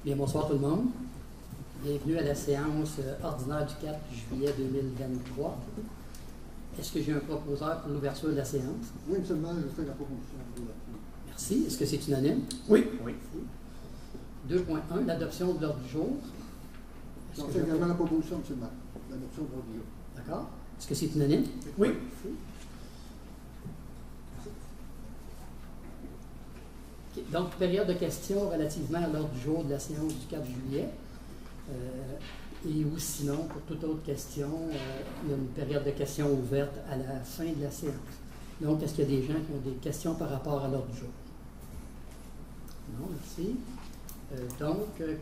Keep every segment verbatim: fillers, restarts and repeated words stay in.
Bien, bonsoir tout le monde. Bienvenue à la séance ordinaire du quatre juillet deux mille vingt-trois. Est-ce que j'ai un proposeur pour l'ouverture de la séance? Oui, seulement, je fais la proposition d'ouverture. Merci. Est-ce que c'est unanime? Oui. Oui. deux point un, l'adoption de l'ordre du jour. J'en fais également la proposition, M. le maire, l'adoption de l'ordre du jour. D'accord. Est-ce que c'est unanime? Oui. Merci. Okay. Donc, période de questions relativement à l'ordre du jour de la séance du quatre juillet. Euh, et ou sinon, pour toute autre question, euh, il y a une période de questions ouverte à la fin de la séance. Donc, est-ce qu'il y a des gens qui ont des questions par rapport à l'ordre du jour? Non, merci. Euh, donc, euh,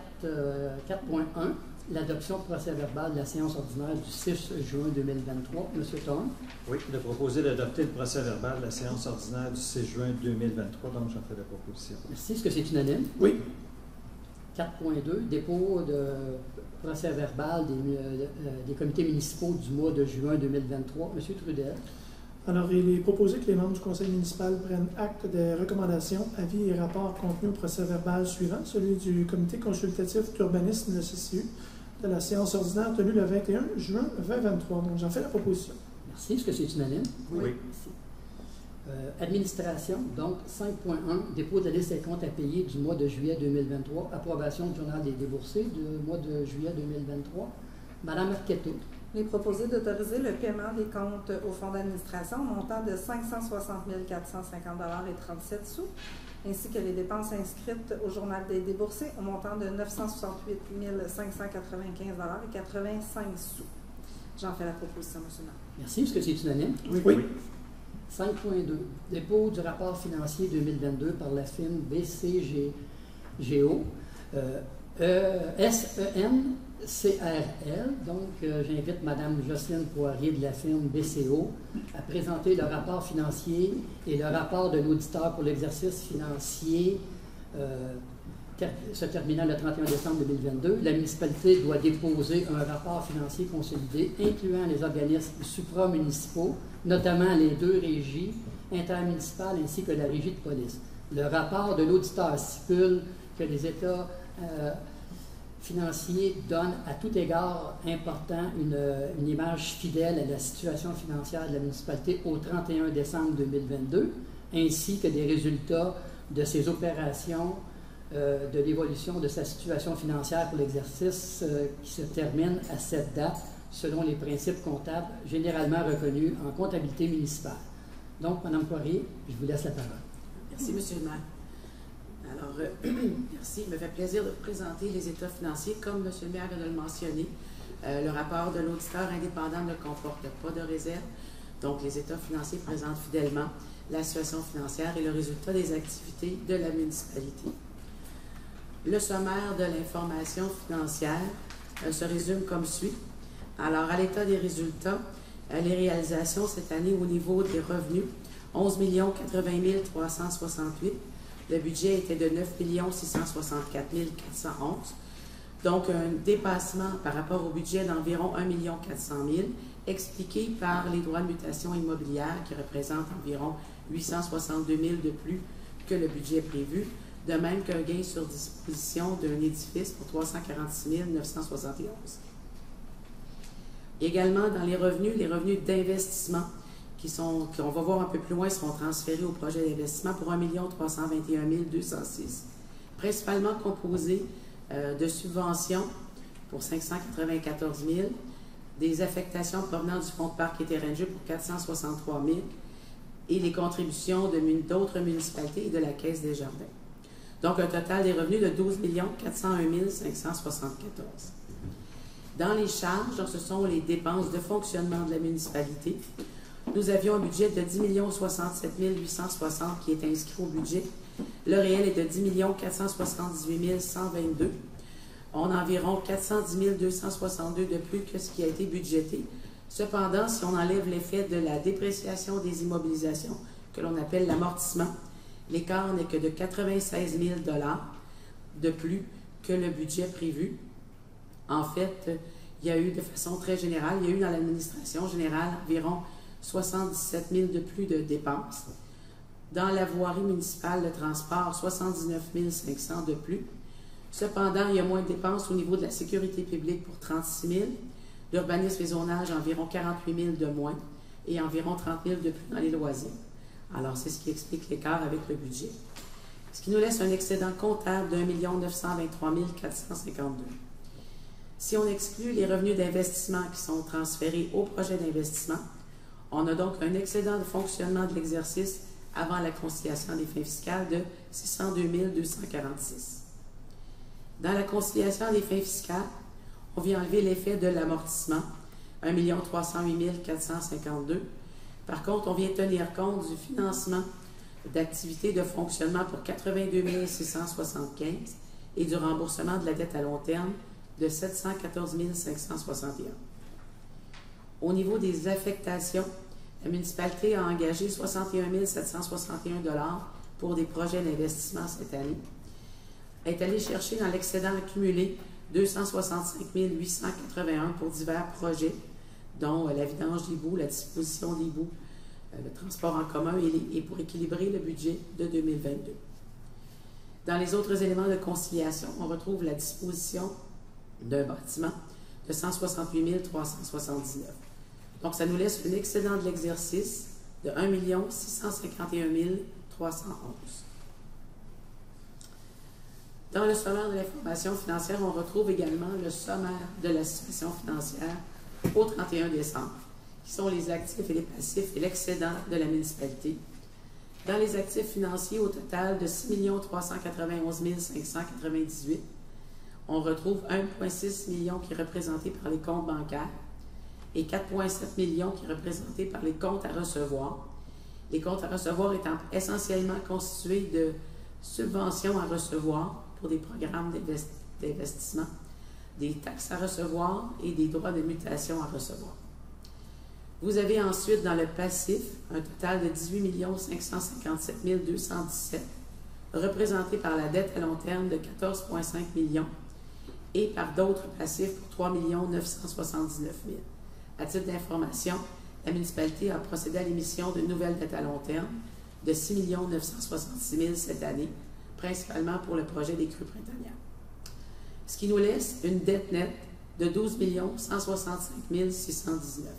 quatre point un, l'adoption procès-verbal de la séance ordinaire du six juin deux mille vingt-trois. Monsieur Thorne? Oui, de proposer d'adopter le procès-verbal de la séance ordinaire du six juin deux mille vingt-trois, donc j'en fais la proposition. Merci. Est-ce que c'est unanime? Oui. quatre point deux, dépôt de procès-verbal des, euh, des comités municipaux du mois de juin deux mille vingt-trois. Monsieur Trudel? Alors, il est proposé que les membres du conseil municipal prennent acte des recommandations, avis et rapports contenus au procès-verbal suivant, celui du comité consultatif d'urbanisme, le C C U, de la séance ordinaire tenue le vingt et un juin deux mille vingt-trois. Donc, j'en fais la proposition. Merci. Est-ce que c'est unanime? Oui. Oui. Merci. Euh, administration, donc cinq point un, dépôt de la liste des comptes à payer du mois de juillet deux mille vingt-trois, approbation du journal des déboursés du mois de juillet deux mille vingt-trois. Madame Arquetto. Il est proposé d'autoriser le paiement des comptes au fonds d'administration au montant de cinq cent soixante mille quatre cent cinquante dollars et trente-sept sous, ainsi que les dépenses inscrites au journal des déboursés au montant de neuf cent soixante-huit mille cinq cent quatre-vingt-quinze dollars et quatre-vingt-cinq sous. J'en fais la proposition, M. le maire. Merci. Est-ce que c'est unanime? Oui. Oui. cinq point deux, dépôt du rapport financier deux mille vingt-deux par la firme B C G O, euh, e, S E N C R L. Donc, euh, j'invite Mme Jocelyne Poirier de la firme B C O à présenter le rapport financier et le rapport de l'auditeur pour l'exercice financier euh, ter se terminant le trente et un décembre deux mille vingt-deux. La municipalité doit déposer un rapport financier consolidé incluant les organismes supramunicipaux, notamment les deux régies intermunicipales ainsi que la régie de police. Le rapport de l'auditeur stipule que les États euh, financiers donnent à tout égard important une, une image fidèle à la situation financière de la municipalité au trente et un décembre deux mille vingt-deux, ainsi que des résultats de ses opérations, euh, de l'évolution de sa situation financière pour l'exercice euh, qui se termine à cette date, selon les principes comptables généralement reconnus en comptabilité municipale. Donc, Mme Poirier, je vous laisse la parole. Merci, M. le maire. Alors, euh, merci. Il me fait plaisir de vous présenter les états financiers. Comme M. le maire vient de le mentionner, euh, le rapport de l'auditeur indépendant ne comporte pas de réserve. Donc, les états financiers présentent fidèlement la situation financière et le résultat des activités de la municipalité. Le sommaire de l'information financière euh, se résume comme suit. Alors, à l'état des résultats, euh, les réalisations cette année au niveau des revenus, onze millions quatre-vingt mille trois cent soixante-huit. Le budget était de neuf millions six cent soixante-quatre mille quatre cent onze. Donc, un dépassement par rapport au budget d'environ un million quatre cent mille, expliqué par les droits de mutation immobilière qui représentent environ huit cent soixante-deux mille de plus que le budget prévu, de même qu'un gain sur disposition d'un édifice pour trois cent quarante-six mille neuf cent soixante et onze. Également, dans les revenus, les revenus d'investissement, qui sont, qu'on va voir un peu plus loin, seront transférés au projet d'investissement pour un million trois cent vingt et un mille deux cent six, principalement composés euh, de subventions pour cinq cent quatre-vingt-quatorze mille, des affectations provenant du fonds de parc et terrain de jeu pour quatre cent soixante-trois mille et les contributions d'autres municipalités et de la Caisse des Jardins. Donc, un total des revenus de douze millions quatre cent un mille cinq cent soixante-quatorze. Dans les charges, donc ce sont les dépenses de fonctionnement de la municipalité. Nous avions un budget de dix millions soixante-sept mille huit cent soixante qui est inscrit au budget. Le réel est de dix millions quatre cent soixante-dix-huit mille cent vingt-deux. On a environ quatre cent dix mille deux cent soixante-deux de plus que ce qui a été budgété. Cependant, si on enlève l'effet de la dépréciation des immobilisations, que l'on appelle l'amortissement, l'écart n'est que de quatre-vingt-seize mille dollars de plus que le budget prévu. En fait, il y a eu de façon très générale, il y a eu dans l'administration générale environ soixante-dix-sept mille de plus de dépenses. Dans la voirie municipale de transport, soixante-dix-neuf mille cinq cents de plus. Cependant, il y a moins de dépenses au niveau de la sécurité publique pour trente-six mille, l'urbanisme et zonage environ quarante-huit mille de moins et environ trente mille de plus dans les loisirs. Alors, c'est ce qui explique l'écart avec le budget. Ce qui nous laisse un excédent comptable d'un million neuf cent vingt-trois mille quatre cent cinquante-deux. Si on exclut les revenus d'investissement qui sont transférés au projet d'investissement, on a donc un excédent de fonctionnement de l'exercice avant la conciliation des fins fiscales de six cent deux mille deux cent quarante-six. Dans la conciliation des fins fiscales, on vient enlever l'effet de l'amortissement, un million trois cent huit mille quatre cent cinquante-deux. Par contre, on vient tenir compte du financement d'activités de fonctionnement pour quatre-vingt-deux mille six cent soixante-quinze et du remboursement de la dette à long terme de sept cent quatorze mille cinq cent soixante et un. Au niveau des affectations, la municipalité a engagé soixante et un mille sept cent soixante et un dollars pour des projets d'investissement cette année. Elle est allée chercher dans l'excédent accumulé deux cent soixante-cinq mille huit cent quatre-vingt-un pour divers projets, dont la vidange d'hibou, la disposition d'hibou, le transport en commun et, et pour équilibrer le budget de deux mille vingt-deux. Dans les autres éléments de conciliation, on retrouve la disposition d'un bâtiment de cent soixante-huit mille trois cent soixante-dix-neuf. Donc, ça nous laisse un excédent de l'exercice de un million six cent cinquante et un mille trois cent onze. Dans le sommaire de l'information financière, on retrouve également le sommaire de la situation financière au trente et un décembre, qui sont les actifs et les passifs et l'excédent de la municipalité. Dans les actifs financiers, au total de six millions trois cent quatre-vingt-onze mille cinq cent quatre-vingt-dix-huit, on retrouve un virgule six million qui est représenté par les comptes bancaires et quatre virgule sept millions qui est représenté par les comptes à recevoir. Les comptes à recevoir étant essentiellement constitués de subventions à recevoir pour des programmes d'investissement, des taxes à recevoir et des droits de mutation à recevoir. Vous avez ensuite dans le passif un total de dix-huit millions cinq cent cinquante-sept mille deux cent dix-sept, représenté par la dette à long terme de quatorze virgule cinq millions et par d'autres passifs pour trois millions neuf cent soixante-dix-neuf mille. À titre d'information, la municipalité a procédé à l'émission de nouvelles dettes à long terme de six millions neuf cent soixante-six mille cette année, principalement pour le projet des crues printanières. Ce qui nous laisse une dette nette de douze millions cent soixante-cinq mille six cent dix-neuf.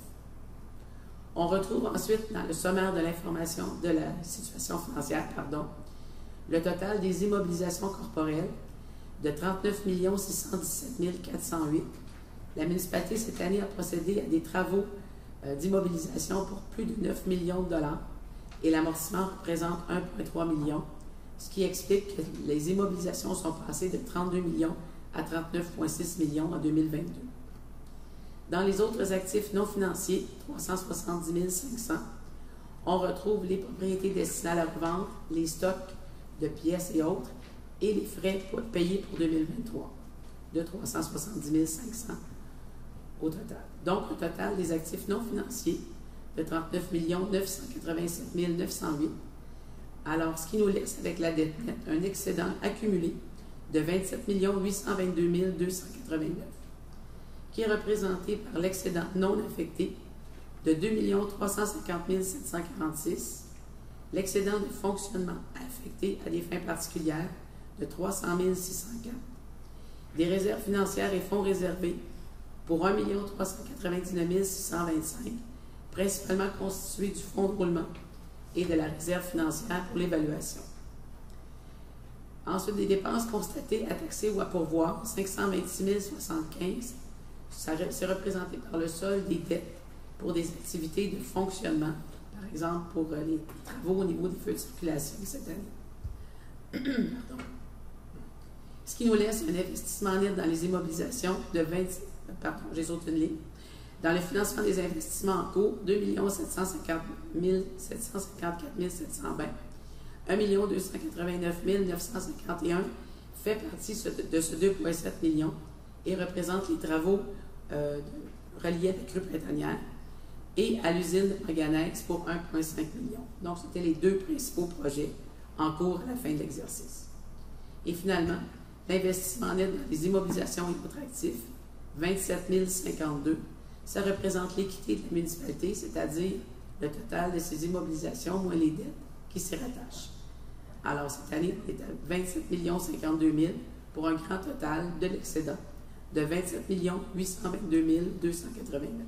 On retrouve ensuite dans le sommaire de l'information de la situation financière, pardon, le total des immobilisations corporelles de trente-neuf millions six cent dix-sept mille quatre cent huit. La municipalité cette année a procédé à des travaux euh, d'immobilisation pour plus de neuf millions de dollars et l'amortissement représente un virgule trois million, ce qui explique que les immobilisations sont passées de trente-deux millions à trente-neuf virgule six millions en deux mille vingt-deux. Dans les autres actifs non financiers, trois cent soixante-dix mille cinq cents, on retrouve les propriétés destinées à la revente, les stocks de pièces et autres, et les frais payés pour deux mille vingt-trois, de trois cent soixante-dix mille cinq cents au total. Donc, au total des actifs non financiers de trente-neuf millions neuf cent quatre-vingt-sept mille neuf cent huit. Alors, ce qui nous laisse avec la dette nette un excédent accumulé de vingt-sept millions huit cent vingt-deux mille deux cent quatre-vingt-neuf, qui est représenté par l'excédent non affecté de deux millions trois cent cinquante mille sept cent quarante-six, l'excédent de fonctionnement affecté à des fins particulières de trois cent mille six cent quatre, des réserves financières et fonds réservés pour un million trois cent quatre-vingt-dix-neuf mille six cent vingt-cinq, principalement constitués du fonds de roulement et de la réserve financière pour l'évaluation. Ensuite, des dépenses constatées à taxer ou à pourvoir, cinq cent vingt-six mille soixante-quinze, c'est représenté par le solde des dettes pour des activités de fonctionnement, par exemple pour les travaux au niveau des feux de circulation cette année. Pardon. Ce qui nous laisse un investissement net dans les immobilisations de vingt, pardon, j'ai sauté une ligne. Dans le financement des investissements en cours, deux millions sept cent cinquante mille sept cent cinquante-quatre mille sept cent vingt, un million deux cent quatre-vingt-neuf mille neuf cent cinquante et un fait partie de ce deux virgule sept millions et représente les travaux euh, reliés à la crue printanière et à l'usine de manganèse pour un virgule cinq million. Donc, c'était les deux principaux projets en cours à la fin de l'exercice. Et finalement, l'investissement net dans les immobilisations et autres actifs, vingt-sept mille cinquante-deux, ça représente l'équité de la municipalité, c'est-à-dire le total de ces immobilisations moins les dettes qui s'y rattachent. Alors, cette année, on est à vingt-sept millions cinquante-deux mille pour un grand total de l'excédent de vingt-sept millions huit cent vingt-deux mille deux cent quatre-vingt-neuf.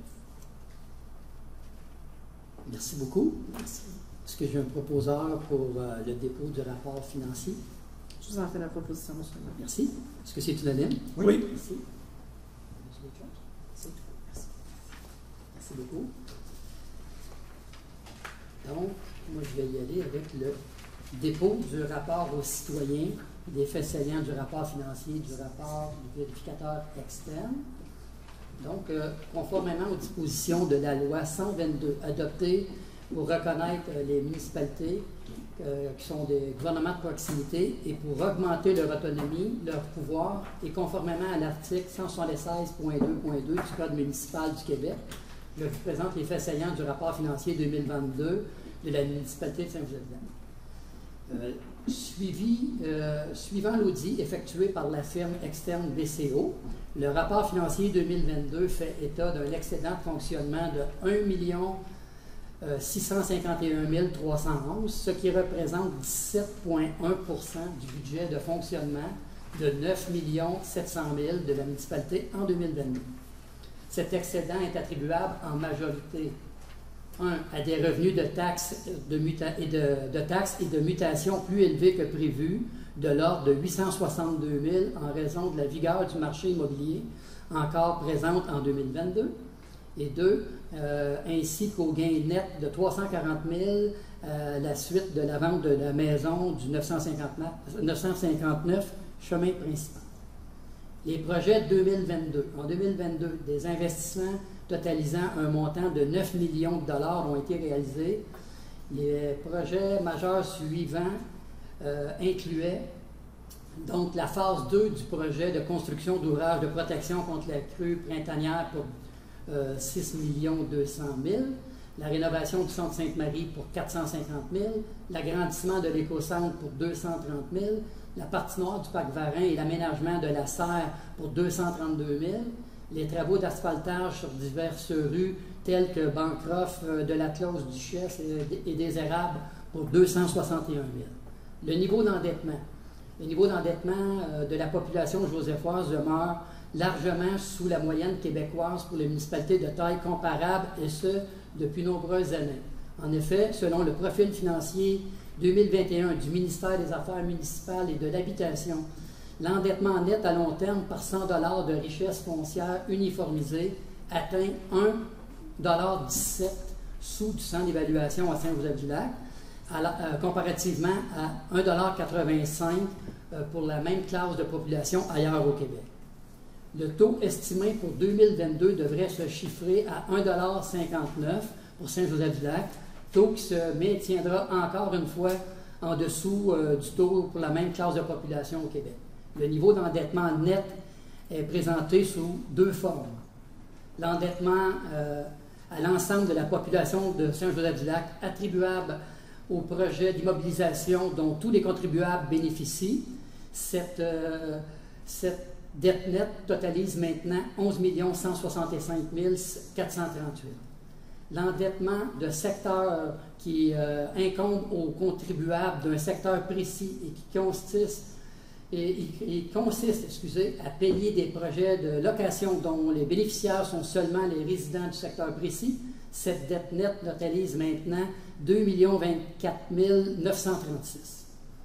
Merci beaucoup. Merci. Est-ce que j'ai un proposeur pour euh, le dépôt du rapport financier? Je vous en fais la proposition, M. le maire. Merci. Est-ce que c'est unanime? Oui. Merci. C'est tout. Merci. Merci beaucoup. Donc, moi, je vais y aller avec le dépôt du rapport aux citoyens, des faits saillants du rapport financier, du rapport du vérificateur externe. Donc, euh, conformément aux dispositions de la loi cent vingt-deux, adoptée pour reconnaître euh, les municipalités euh, qui sont des gouvernements de proximité et pour augmenter leur autonomie, leur pouvoir, et conformément à l'article cent soixante-seize point deux point deux du Code municipal du Québec, je vous présente les faits saillants du rapport financier deux mille vingt-deux de la municipalité de Saint-Joseph-de-Lame. Euh, suivi, euh, suivant l'audit effectué par la firme externe B C O, le rapport financier deux mille vingt-deux fait état d'un excédent de fonctionnement de un million six cent cinquante et un mille trois cent onze, ce qui représente dix-sept virgule un pour cent du budget de fonctionnement de neuf millions sept cent mille de la municipalité en deux mille vingt-deux. Cet excédent est attribuable en majorité un, à des revenus de taxes, de, muta- et de, de taxes et de mutations plus élevés que prévu, de l'ordre de huit cent soixante-deux mille en raison de la vigueur du marché immobilier encore présente en deux mille vingt-deux. Et deux, euh, ainsi qu'au gain net de trois cent quarante mille à la suite de la vente de la maison du neuf cent cinquante-neuf, neuf cent cinquante-neuf chemin principal. Les projets deux mille vingt-deux. En deux mille vingt-deux, des investissements totalisant un montant de neuf millions de dollars ont été réalisés. Les projets majeurs suivants euh, incluaient donc la phase deux du projet de construction d'ouvrages de protection contre la crue printanière pour euh, six millions deux cent mille, la rénovation du centre Sainte-Marie pour quatre cent cinquante mille, l'agrandissement de l'éco-centre pour deux cent trente mille, la partie nord du parc Varin et l'aménagement de la serre pour deux cent trente-deux mille, les travaux d'asphaltage sur diverses rues telles que Bancroft, de la Close Duchesse et des Érables pour deux cent soixante et un mille. Le niveau d'endettement. Le niveau d'endettement de la population joséphoise demeure largement sous la moyenne québécoise pour les municipalités de taille comparable, et ce, depuis nombreuses années. En effet, selon le profil financier deux mille vingt et un du ministère des Affaires municipales et de l'Habitation, l'endettement net à long terme par cent dollars de richesse foncière uniformisée atteint un virgule dix-sept dollars sous du centre d'évaluation à Saint-Joseph-du-Lac, euh, comparativement à un virgule quatre-vingt-cinq dollars euh, pour la même classe de population ailleurs au Québec. Le taux estimé pour deux mille vingt-deux devrait se chiffrer à un virgule cinquante-neuf pour Saint-Joseph-du-Lac, taux qui se maintiendra encore une fois en dessous euh, du taux pour la même classe de population au Québec. Le niveau d'endettement net est présenté sous deux formes. L'endettement euh, à l'ensemble de la population de Saint-Joseph-du-Lac attribuable au projet d'immobilisation dont tous les contribuables bénéficient. Cette, euh, cette dette nette totalise maintenant onze millions cent soixante-cinq mille quatre cent trente-huit. L'endettement de secteur qui euh, incombe aux contribuables d'un secteur précis et qui consiste, et, et, et consiste excusez, à payer des projets de location dont les bénéficiaires sont seulement les résidents du secteur précis, cette dette nette totalise maintenant deux millions vingt-quatre mille neuf cent trente-six.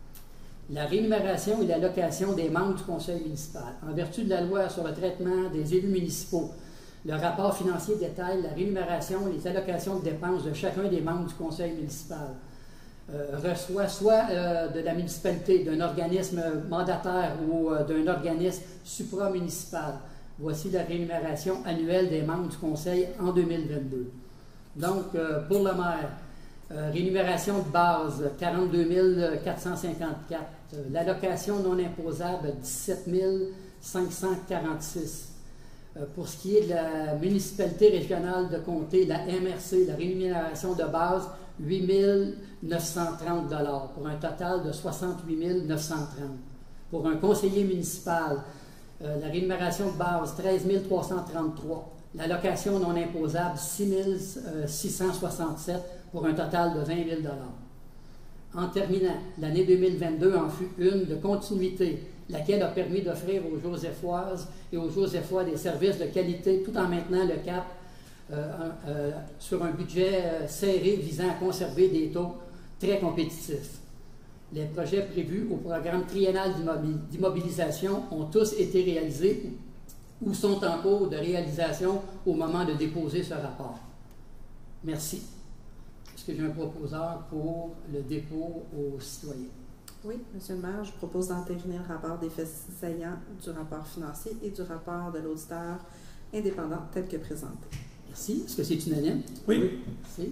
La rémunération et la location des membres du conseil municipal. En vertu de la loi sur le traitement des élus municipaux, le rapport financier détaille la rémunération et les allocations de dépenses de chacun des membres du conseil municipal. Euh, reçoit soit euh, de la municipalité, d'un organisme mandataire ou euh, d'un organisme supramunicipal. Voici la rémunération annuelle des membres du conseil en deux mille vingt-deux. Donc, euh, pour le maire, euh, rémunération de base, quarante-deux mille quatre cent cinquante-quatre. Euh, l'allocation non imposable, dix-sept mille cinq cent quarante-six. Euh, pour ce qui est de la municipalité régionale de comté, la M R C, la rémunération de base, huit mille neuf cent trente dollars pour un total de soixante-huit mille neuf cent trente. Pour un conseiller municipal, euh, la rémunération de base, treize mille trois cent trente-trois. L'allocation non imposable, six mille six cent soixante-sept pour un total de vingt mille dollars. En terminant, l'année deux mille vingt-deux en fut une de continuité laquelle a permis d'offrir aux Josephoises et aux Josephois des services de qualité tout en maintenant le cap euh, euh, sur un budget euh, serré visant à conserver des taux très compétitifs. Les projets prévus au programme triennal d'immobilisation ont tous été réalisés ou sont en cours de réalisation au moment de déposer ce rapport. Merci. Est-ce que j'ai un proposeur pour le dépôt aux citoyens? Oui, Monsieur le maire, je propose d'entériner le rapport des faits saillants du rapport financier et du rapport de l'auditeur indépendant tel que présenté. Merci. Est-ce que c'est unanime? Oui. Merci.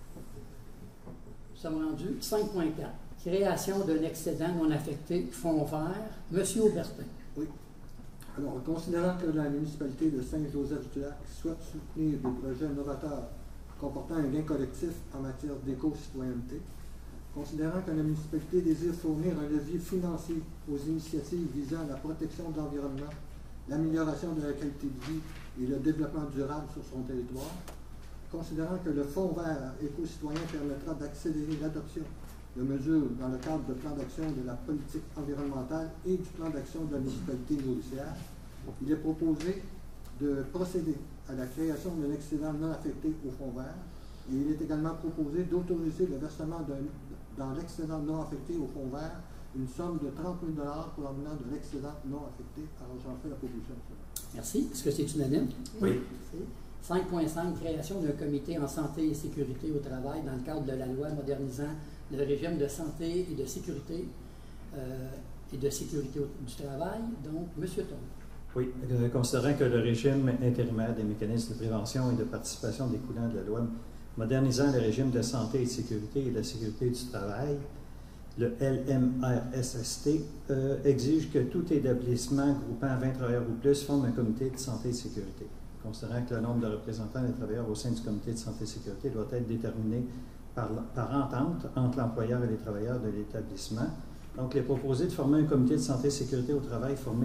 Nous sommes rendus cinq point quatre. Création d'un excédent non affecté fonds vert. Monsieur Aubertin. Oui. Alors, considérant que la municipalité de Saint-Joseph-du-Lac souhaite soutenir des projets novateurs comportant un gain collectif en matière d'éco-citoyenneté, considérant que la municipalité désire fournir un levier financier aux initiatives visant la protection de l'environnement, l'amélioration de la qualité de vie et le développement durable sur son territoire, considérant que le Fonds vert éco-citoyen permettra d'accélérer l'adoption de mesures dans le cadre du plan d'action de la politique environnementale et du plan d'action de la municipalité nourricière, il est proposé de procéder à la création d'un excédent non affecté au Fonds vert et il est également proposé d'autoriser le versement dans l'excédent non affecté au Fonds vert une somme de trente mille dollars provenant de l'excédent non affecté. Alors j'en fais la proposition. Merci. Est-ce que c'est unanime? Oui. cinq point cinq. Création d'un comité en santé et sécurité au travail dans le cadre de la loi modernisant le régime de santé et de sécurité euh, et de sécurité du travail. Donc, M. Thome. Oui, euh, considérant que le régime intérimaire des mécanismes de prévention et de participation découlant de la loi modernisant le régime de santé et de sécurité et de la sécurité du travail, le L M R S S T, euh, exige que tout établissement groupant vingt travailleurs ou plus forme un comité de santé et de sécurité. Considérant que le nombre de représentants des travailleurs au sein du comité de santé et de sécurité doit être déterminé par, par entente entre l'employeur et les travailleurs de l'établissement. Donc, il est proposé de former un comité de santé et de sécurité au travail formé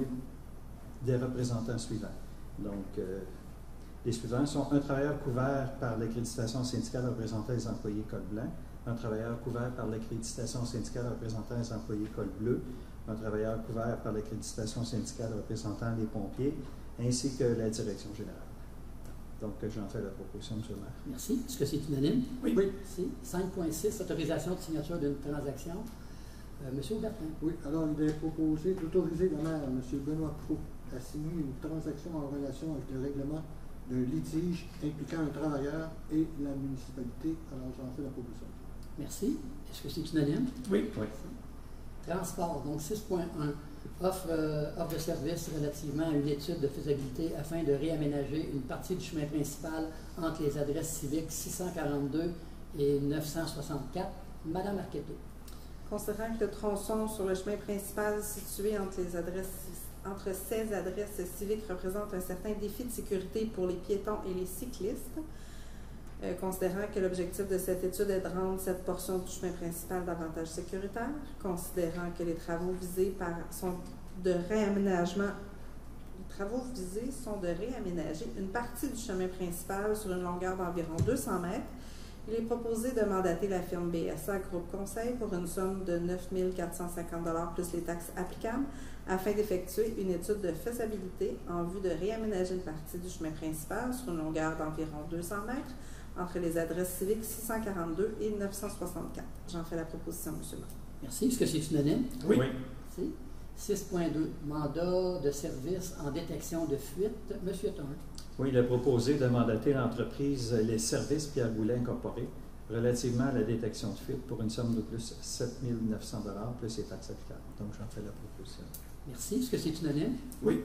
des représentants suivants. Donc, euh, les suivants sont un travailleur couvert par l'accréditation syndicale représentant les employés col blanc, un travailleur couvert par l'accréditation syndicale représentant les employés col bleu, un travailleur couvert par l'accréditation syndicale représentant les pompiers, ainsi que la direction générale. Donc, j'en fais la proposition, M. le maire. Merci. Est-ce que c'est unanime? Oui. Oui. Merci. cinq point six. Autorisation de signature d'une transaction. Euh, M. Aubertin. Oui. Alors, il est proposé d'autoriser le maire, M. Benoît Proulx, à signer une transaction en relation avec le règlement d'un litige impliquant un travailleur et la municipalité. Alors, j'en fais la proposition. Merci. Est-ce que c'est unanime? Oui. Oui. Transport, donc six point un. Offre, euh, offre de service relativement à une étude de faisabilité afin de réaménager une partie du chemin principal entre les adresses civiques six cent quarante-deux et neuf cent soixante-quatre. Madame Arquetto. Considérant que le tronçon sur le chemin principal situé entre, les adresses, entre ces adresses civiques représente un certain défi de sécurité pour les piétons et les cyclistes, euh, considérant que l'objectif de cette étude est de rendre cette portion du chemin principal davantage sécuritaire, considérant que les travaux visés par, sont de réaménagement, les travaux visés sont de réaménager une partie du chemin principal sur une longueur d'environ deux cents mètres, il est proposé de mandater la firme B S A Groupe Conseil pour une somme de neuf mille quatre cent cinquante dollars plus les taxes applicables afin d'effectuer une étude de faisabilité en vue de réaménager une partie du chemin principal sur une longueur d'environ deux cents mètres entre les adresses civiques six cent quarante-deux et neuf cent soixante-quatre. J'en fais la proposition, M. le maire. Merci. Est-ce que c'est unanime? Oui. oui. Merci. six point deux. Mandat de service en détection de fuite. M. Thome. Oui, il a proposé de mandater l'entreprise Les Services Pierre Goulet Incorporé relativement à la détection de fuite pour une somme de plus sept mille neuf cents dollars plus les taxes applicables. Donc, j'en fais la proposition. Merci. Est-ce que c'est unanime? Oui.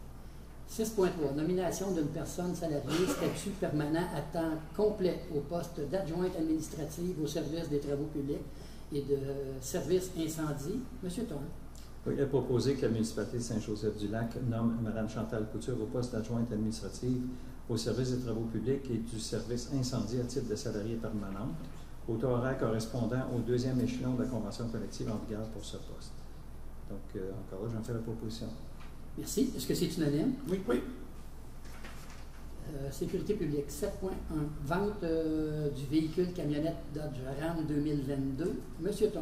six point trois. Nomination d'une personne salariée statut permanent à temps complet au poste d'adjointe administrative au service des travaux publics et de service incendie. M. Thome. Oui, il a proposé que la municipalité de Saint-Joseph-du-Lac nomme Mme Chantal Couture au poste d'adjointe administrative au service des travaux publics et du service incendie à titre de salarié permanente, au taux horaire correspondant au deuxième échelon de la convention collective en vigueur pour ce poste. Donc, euh, encore là, j'en fais la proposition. Merci. Est-ce que c'est unanime? Oui. Oui. Euh, sécurité publique, sept point un. Vente euh, du véhicule camionnette Dodge Ram deux mille vingt-deux. M. Thome.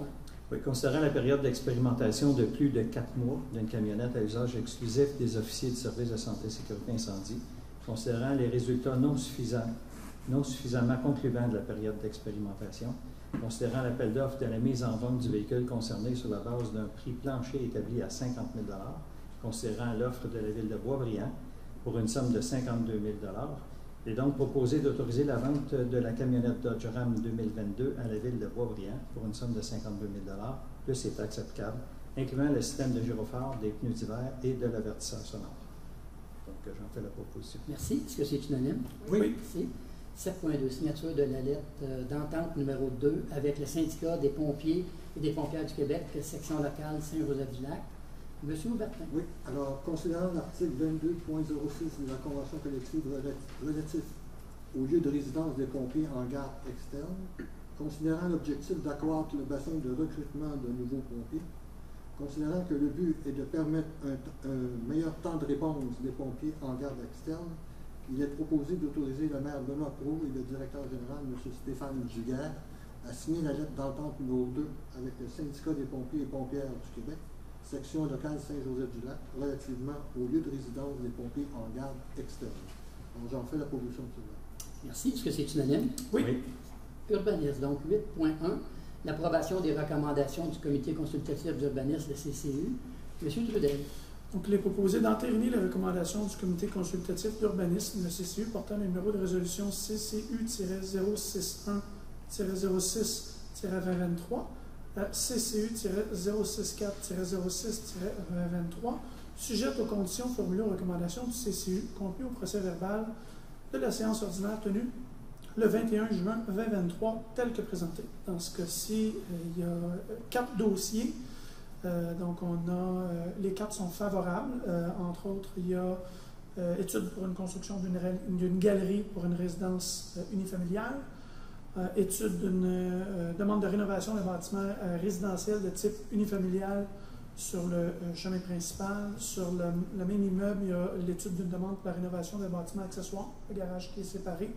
Oui, considérant la période d'expérimentation de plus de quatre mois d'une camionnette à usage exclusif des officiers du service de santé et sécurité incendie, considérant les résultats non suffisants, non suffisamment concluants de la période d'expérimentation, considérant l'appel d'offres de la mise en vente du véhicule concerné sur la base d'un prix plancher établi à cinquante mille dollars, considérant l'offre de la Ville de Boisbriand pour une somme de cinquante-deux mille dollars, il est donc proposé d'autoriser la vente de la camionnette Dodge Ram deux mille vingt-deux à la Ville de Boisbriand pour une somme de cinquante-deux mille dollars, plus les taxes applicables, incluant le système de gyrophare, des pneus d'hiver et de l'avertisseur sonore. Donc, j'en fais la proposition. Merci. Est-ce que c'est unanime? Oui. Merci. sept point deux, signature de la lettre euh, d'entente numéro deux avec le syndicat des pompiers et des pompières du Québec, section locale Saint-Joseph-du-Lac. Monsieur Bertin. Oui. Alors, considérant l'article vingt-deux point zéro six de la Convention collective relatif au lieu de résidence des pompiers en garde externe, considérant l'objectif d'accroître le bassin de recrutement de nouveaux pompiers, considérant que le but est de permettre un, un meilleur temps de réponse des pompiers en garde externe, il est proposé d'autoriser le maire Benoît Proulx et le directeur général, M. Stéphane Giguère, à signer la lettre d'entente numéro deux avec le syndicat des pompiers et pompières du Québec, section locale Saint-Joseph-du-Lac, relativement au lieu de résidence des pompiers en garde externe. Donc, j'en fais la proposition de cela. Merci. Est-ce que c'est unanime? Oui. Oui. Urbanisme. Donc, huit point un, l'approbation des recommandations du Comité consultatif d'urbanisme, le C C U. Monsieur Trudel. Donc, il est proposé d'entériner les recommandations du Comité consultatif d'urbanisme, le C C U, portant le numéro de résolution C C U zéro six un zéro six vingt vingt-trois à C C U zéro six quatre zéro six vingt vingt-trois, sujette aux conditions formulées aux recommandations du C C U contenues au procès verbal de la séance ordinaire tenue le vingt et un juin deux mille vingt-trois, tel que présenté. Dans ce cas-ci, euh, il y a quatre dossiers. Euh, donc, on a, euh, les quatre sont favorables. Euh, entre autres, il y a euh, étude pour une construction d'une galerie pour une résidence euh, unifamiliale, euh, étude d'une euh, demande de rénovation d'un bâtiment euh, résidentiel de type unifamilial sur le euh, chemin principal. Sur le, le même immeuble, il y a l'étude d'une demande pour la rénovation d'un bâtiment accessoire, le garage qui est séparé.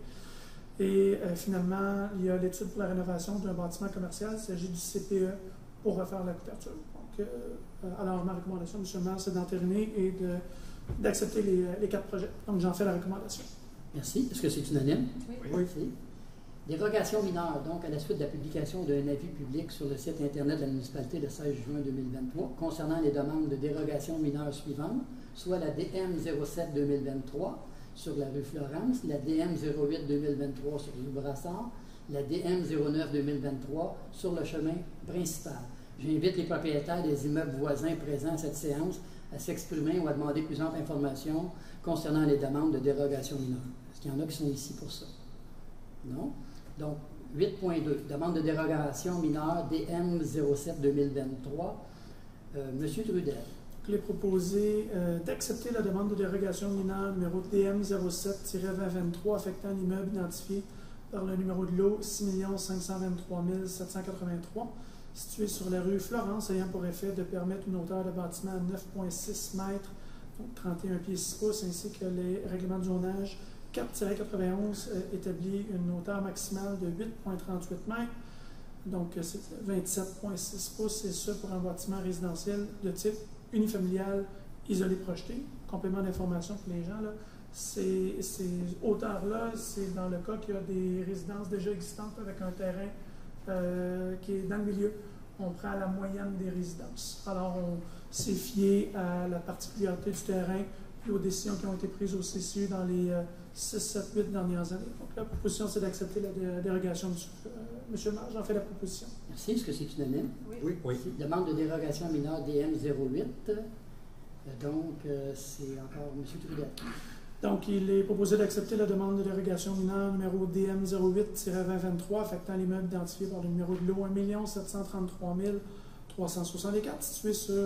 Et euh, finalement, il y a l'étude pour la rénovation d'un bâtiment commercial. Il s'agit du C P E pour refaire la couverture. Donc, euh, alors, ma recommandation, M. le maire, c'est d'entériner et d'accepter les, les quatre projets. Donc, j'en fais la recommandation. Merci. Est-ce que c'est unanime? Oui. Oui. Merci. Dérogation mineure, donc à la suite de la publication d'un avis public sur le site Internet de la municipalité le seize juin deux mille vingt-trois concernant les demandes de dérogation mineure suivantes, soit la D M zéro sept deux mille vingt-trois sur la rue Florence, la D M zéro huit deux mille vingt-trois sur rue Brassard, la D M zéro neuf deux mille vingt-trois sur le chemin principal. J'invite les propriétaires des immeubles voisins présents à cette séance à s'exprimer ou à demander plus ample information concernant les demandes de dérogation mineure. Est-ce qu'il y en a qui sont ici pour ça? Non? Donc, huit point deux, demande de dérogation mineure D M zéro sept deux mille vingt-trois. Euh, Monsieur Trudel. Il est proposé euh, d'accepter la demande de dérogation mineure numéro D M zéro sept vingt vingt-trois affectant l'immeuble identifié par le numéro de lot six millions cinq cent vingt-trois mille sept cent quatre-vingt-trois, situé sur la rue Florence, ayant pour effet de permettre une hauteur de bâtiment à neuf virgule six mètres, donc trente et un pieds six pouces, ainsi que les règlements de zonage quatre tiret quatre-vingt-onze euh, établit une hauteur maximale de huit virgule trente-huit mètres, donc c'est vingt-sept virgule six pouces, et ce pour un bâtiment résidentiel de type unifamilial isolé projeté. Complément d'information pour les gens, là, ces, ces hauteurs-là, c'est dans le cas qu'il y a des résidences déjà existantes avec un terrain euh, qui est dans le milieu. On prend la moyenne des résidences. Alors, on s'est fié à la particularité du terrain et aux décisions qui ont été prises au C C U dans les euh, six, sept, huit dernières années. Donc, la proposition, c'est d'accepter la dé dérogation. Monsieur, euh, monsieur le maire, j'en fais la proposition. Merci. Est-ce que c'est unanime? Oui. Oui. Oui. Demande de dérogation mineure D M zéro huit. Euh, donc, euh, c'est encore M. Trudel. Donc, il est proposé d'accepter la demande de dérogation mineure numéro D M zéro huit vingt vingt-trois affectant l'immeuble identifié par le numéro de lot un million sept cent trente-trois mille trois cent soixante-quatre situé sur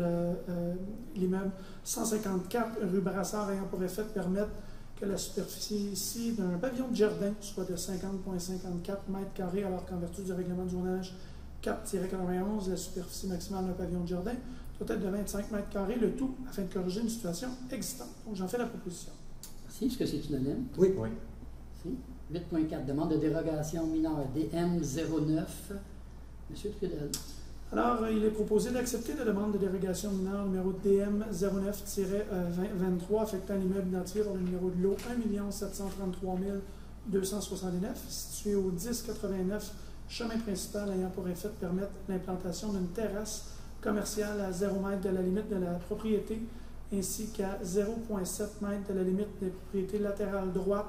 l'immeuble euh, cent cinquante-quatre rue Brassard, ayant pour effet de permettre que la superficie ici d'un pavillon de jardin soit de cinquante virgule cinquante-quatre mètres carrés, alors qu'en vertu du règlement de zonage quatre tiret quatre-vingt-onze, la superficie maximale d'un pavillon de jardin doit être de vingt-cinq mètres carrés, le tout afin de corriger une situation existante. Donc, j'en fais la proposition. Merci. Est-ce que c'est unanime? Oui. Oui. Merci. huit point quatre, demande de dérogation mineure D M zéro neuf. M. Trudel. Alors, il est proposé d'accepter la demande de dérogation mineure numéro D M zéro neuf vingt-trois affectant l'immeuble identifié par le numéro de lot un million sept cent trente-trois mille deux cent soixante-neuf, situé au dix quatre-vingt-neuf chemin principal ayant pour effet de permettre l'implantation d'une terrasse commerciale à zéro mètre de la limite de la propriété ainsi qu'à zéro virgule sept mètre de la limite des propriétés latérales droites.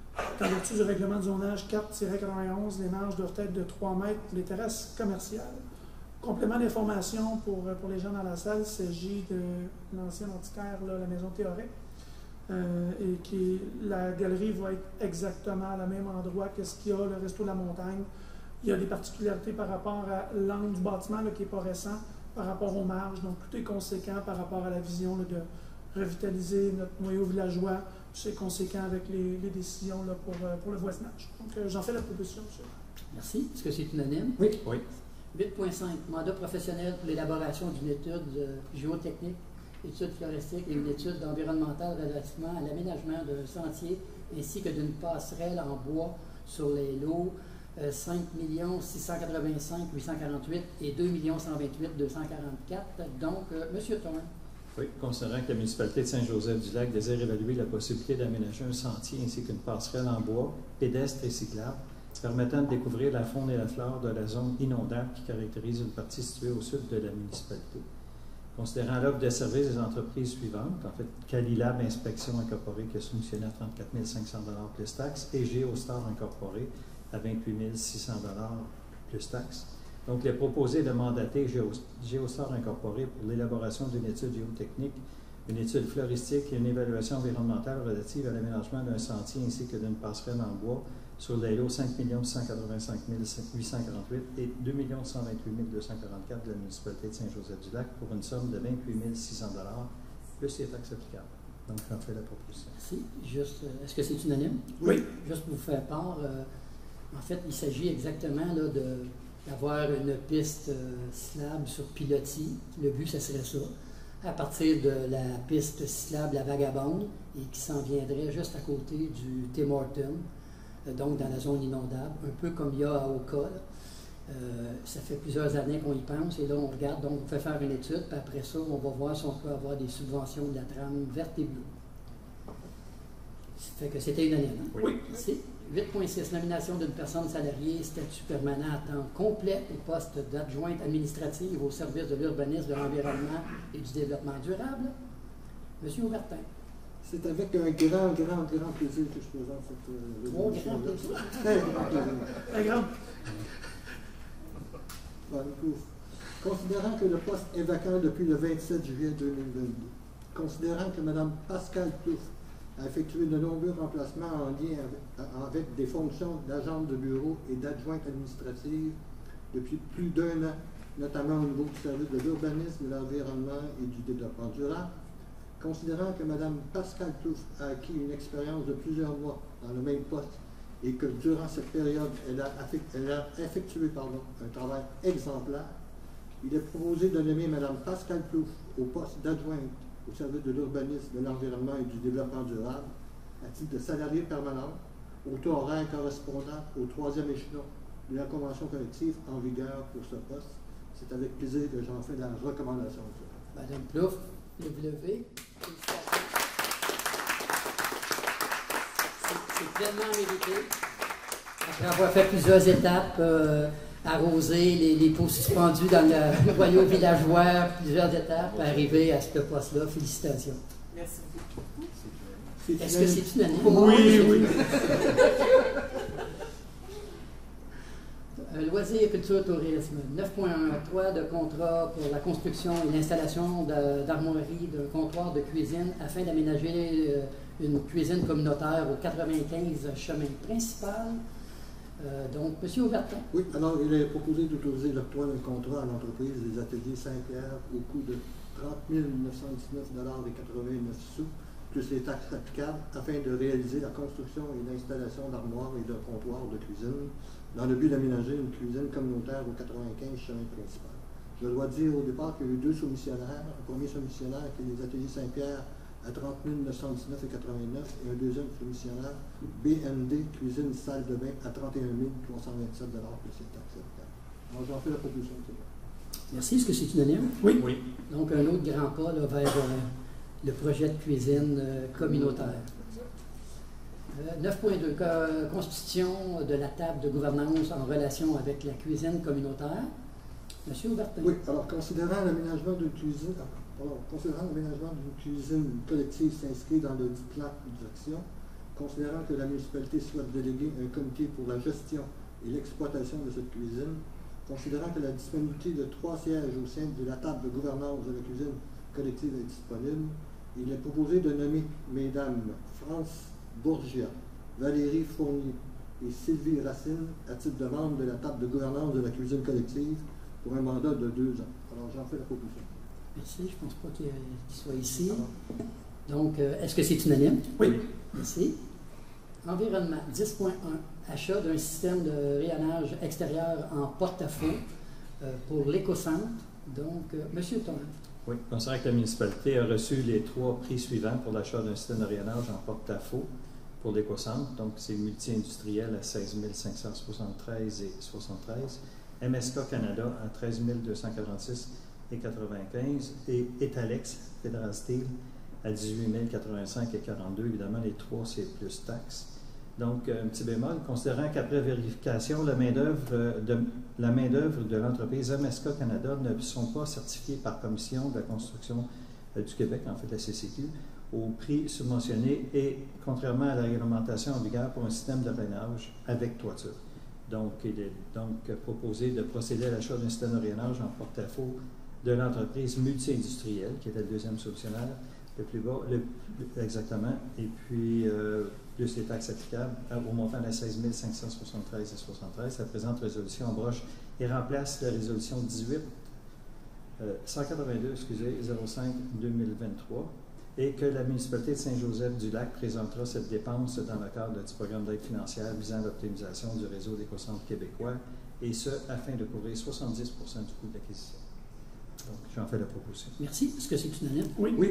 En vertu du règlement de zonage quatre tiret quatre-vingt-onze, les marges doivent être de trois mètres pour les terrasses commerciales. Complément d'information pour, pour les gens dans la salle, il s'agit de l'ancienne antiquaire, là, la maison Théoret, euh, et qui, la galerie va être exactement à le même endroit que ce qu'il y a le resto de la montagne. Il y a des particularités par rapport à l'angle du bâtiment là, qui n'est pas récent, par rapport aux marges, donc tout est conséquent par rapport à la vision là, de revitaliser notre noyau villageois. C'est conséquent avec les, les décisions là, pour, pour le voisinage. Donc, euh, j'en fais la proposition, monsieur. Merci. Est-ce que c'est unanime? Oui. Oui. huit point cinq, mandat professionnel pour l'élaboration d'une étude euh, géotechnique, étude floristique et une étude environnementale relativement à l'aménagement d'un sentier ainsi que d'une passerelle en bois sur les lots euh, cinq millions six cent quatre-vingt-cinq mille huit cent quarante-huit et deux millions cent vingt-huit mille deux cent quarante-quatre. Donc, euh, M. Thorne. Oui, considérant que la municipalité de Saint-Joseph-du-Lac désire évaluer la possibilité d'aménager un sentier ainsi qu'une passerelle en bois, pédestre et cyclable, permettant de découvrir la faune et la flore de la zone inondable qui caractérise une partie située au sud de la municipalité. Considérant l'offre de services des entreprises suivantes, en fait, Calilab Inspection Incorporée qui a soumissionné à trente-quatre mille cinq cents dollars plus taxes et Géostar Incorporée à vingt-huit mille six cents dollars plus taxes. Donc, il est proposé de mandater Géostar Incorporée pour l'élaboration d'une étude géotechnique, une étude floristique et une évaluation environnementale relative à l'aménagement d'un sentier ainsi que d'une passerelle en bois sur les lots cinq millions six cent quatre-vingt-cinq mille huit cent quarante-huit et deux millions cent vingt-huit mille deux cent quarante-quatre de la municipalité de Saint-Joseph-du-Lac pour une somme de vingt-huit mille six cents dollars plus les taxes applicables. Donc, j'en fais la proposition. Merci. Juste, euh, est-ce que c'est unanime? Oui. Juste pour vous faire part, euh, en fait, il s'agit exactement là, de, d'avoir une piste euh, cyclable sur pilotis. Le but, ce serait ça. À partir de la piste cyclable La Vagabonde et qui s'en viendrait juste à côté du Tim Hortons, euh, donc dans la zone inondable, un peu comme il y a à Oka. Euh, ça fait plusieurs années qu'on y pense et là on regarde, donc on fait faire une étude, puis après ça on va voir si on peut avoir des subventions de la trame verte et bleue. Ça fait que c'était unanime. Hein? Oui. Merci. huit point six, nomination d'une personne salariée, statut permanent à temps complet au poste d'adjointe administrative au service de l'urbanisme, de l'environnement et du développement durable. Monsieur Aubertin. C'est avec un grand, grand, grand plaisir que je présente cette euh, résolution. Grand plaisir. Très grand plaisir. Très grand. Bon, considérant que le poste est vacant depuis le vingt-sept juillet deux mille vingt-deux, considérant que Mme Pascale Plouffe a effectué de nombreux remplacements en lien avec, avec des fonctions d'agente de bureau et d'adjointe administrative depuis plus d'un an, notamment au niveau du service de l'urbanisme, de l'environnement et du développement durable, considérant que Mme Pascale Plouffe a acquis une expérience de plusieurs mois dans le même poste et que durant cette période, elle a, elle a effectué pardon, un travail exemplaire, il est proposé de nommer Mme Pascale Plouffe au poste d'adjointe au service de l'urbanisme, de l'environnement et du développement durable, à titre de salarié permanent, au taux horaire correspondant au troisième échelon de la convention collective en vigueur pour ce poste. C'est avec plaisir que j'en fais la recommandation. Madame Plouffe, vous levez. C'est pleinement mérité. Après avoir fait plusieurs étapes, euh, arroser les, les pots suspendus dans le, le royaume villageois, plusieurs étapes, arriver à ce poste-là. Félicitations. Merci beaucoup. Est-ce que c'est unanime? Oui, oui. Loisirs, culture, tourisme. neuf point trois de contrat pour la construction et l'installation d'armoiries, d'un comptoir de cuisine afin d'aménager euh, une cuisine communautaire au quatre-vingt-quinze chemin principal. Euh, donc, M. Aubertin. Oui, alors il est proposé d'autoriser l'octroi d'un contrat à l'entreprise des ateliers Saint-Pierre au coût de trente mille neuf cent dix-neuf dollars et quatre-vingt-neuf sous, plus les taxes applicables, afin de réaliser la construction et l'installation d'armoires et d'un comptoir de cuisine dans le but d'aménager une cuisine communautaire au quatre-vingt-quinze chemin principal. Je dois dire au départ qu'il y a eu deux soumissionnaires. Un premier soumissionnaire qui est les ateliers Saint-Pierre à trente mille neuf cent dix-neuf et quatre-vingt-neuf et un deuxième soumissionnaire B N D cuisine salle de bain à trente et un mille trois cent vingt-sept dollars plus les taxes applicables. Alors j'en fais la proposition. Merci. Est-ce que c'est unanime? Oui. Oui. Donc, un autre grand pas là, vers euh, le projet de cuisine euh, communautaire. Euh, neuf point deux. Co- constitution de la table de gouvernance en relation avec la cuisine communautaire. Monsieur Aubertin. Oui, alors considérant l'aménagement d'une cuisine, alors, considérant l'aménagement d'une cuisine collective s'inscrit dans le dit plan d'action, considérant que la municipalité souhaite déléguer un comité pour la gestion et l'exploitation de cette cuisine, considérant que la disponibilité de trois sièges au sein de la table de gouvernance de la cuisine collective est disponible, il est proposé de nommer Mesdames France Bourgia, Valérie Fournier et Sylvie Racine à titre de membre de la table de gouvernance de la cuisine collective pour un mandat de deux ans. Alors, j'en fais la proposition. Merci. Je ne pense pas qu'il qu'il soit ici. Donc, euh, est-ce que c'est unanime? Oui. Merci. Environnement, dix point un. Achat d'un système de rayonnage extérieur en porte-à-faux euh, pour l'éco-centre. Donc, euh, Monsieur Thomas. Oui, considérant que la municipalité a reçu les trois prix suivants pour l'achat d'un système de rayonnage en porte-à-faux pour l'éco-centre, donc c'est multi-industriel à seize mille cinq cent soixante-treize et soixante-treize, M S K Canada à treize mille deux cent quarante-six et quatre-vingt-quinze et Etalex Federal Steel à dix-huit mille quatre-vingt-cinq et quarante-deux. Évidemment, les trois, c'est plus taxes. Donc, un petit bémol, considérant qu'après vérification, la main-d'œuvre de, la main-d'œuvre de l'entreprise M S K Canada ne sont pas certifiées par Commission de la construction euh, du Québec, en fait la C C Q, au prix subventionné et contrairement à la réglementation en vigueur pour un système de rayonnage avec toiture. Donc, il est donc proposé de procéder à l'achat d'un système de rayonnage en porte-à-faux de l'entreprise multi-industrielle, qui était le deuxième solutionnaire, le plus bas, le, exactement, et puis euh, plus les taxes applicables au montant de seize mille cinq cent soixante-treize et soixante-treize. La présente résolution embroche et remplace la résolution dix-huit euh, cent quatre-vingt-deux, excusez, zéro cinq deux mille vingt-trois, et que la municipalité de Saint-Joseph-du-Lac présentera cette dépense dans le cadre du programme d'aide financière visant à l'optimisation du réseau d'éco-centres québécois, et ce, afin de couvrir soixante-dix pour cent du coût d'acquisition. Donc, j'en fais la proposition. Merci. Est-ce que c'est unanime? Oui. Oui.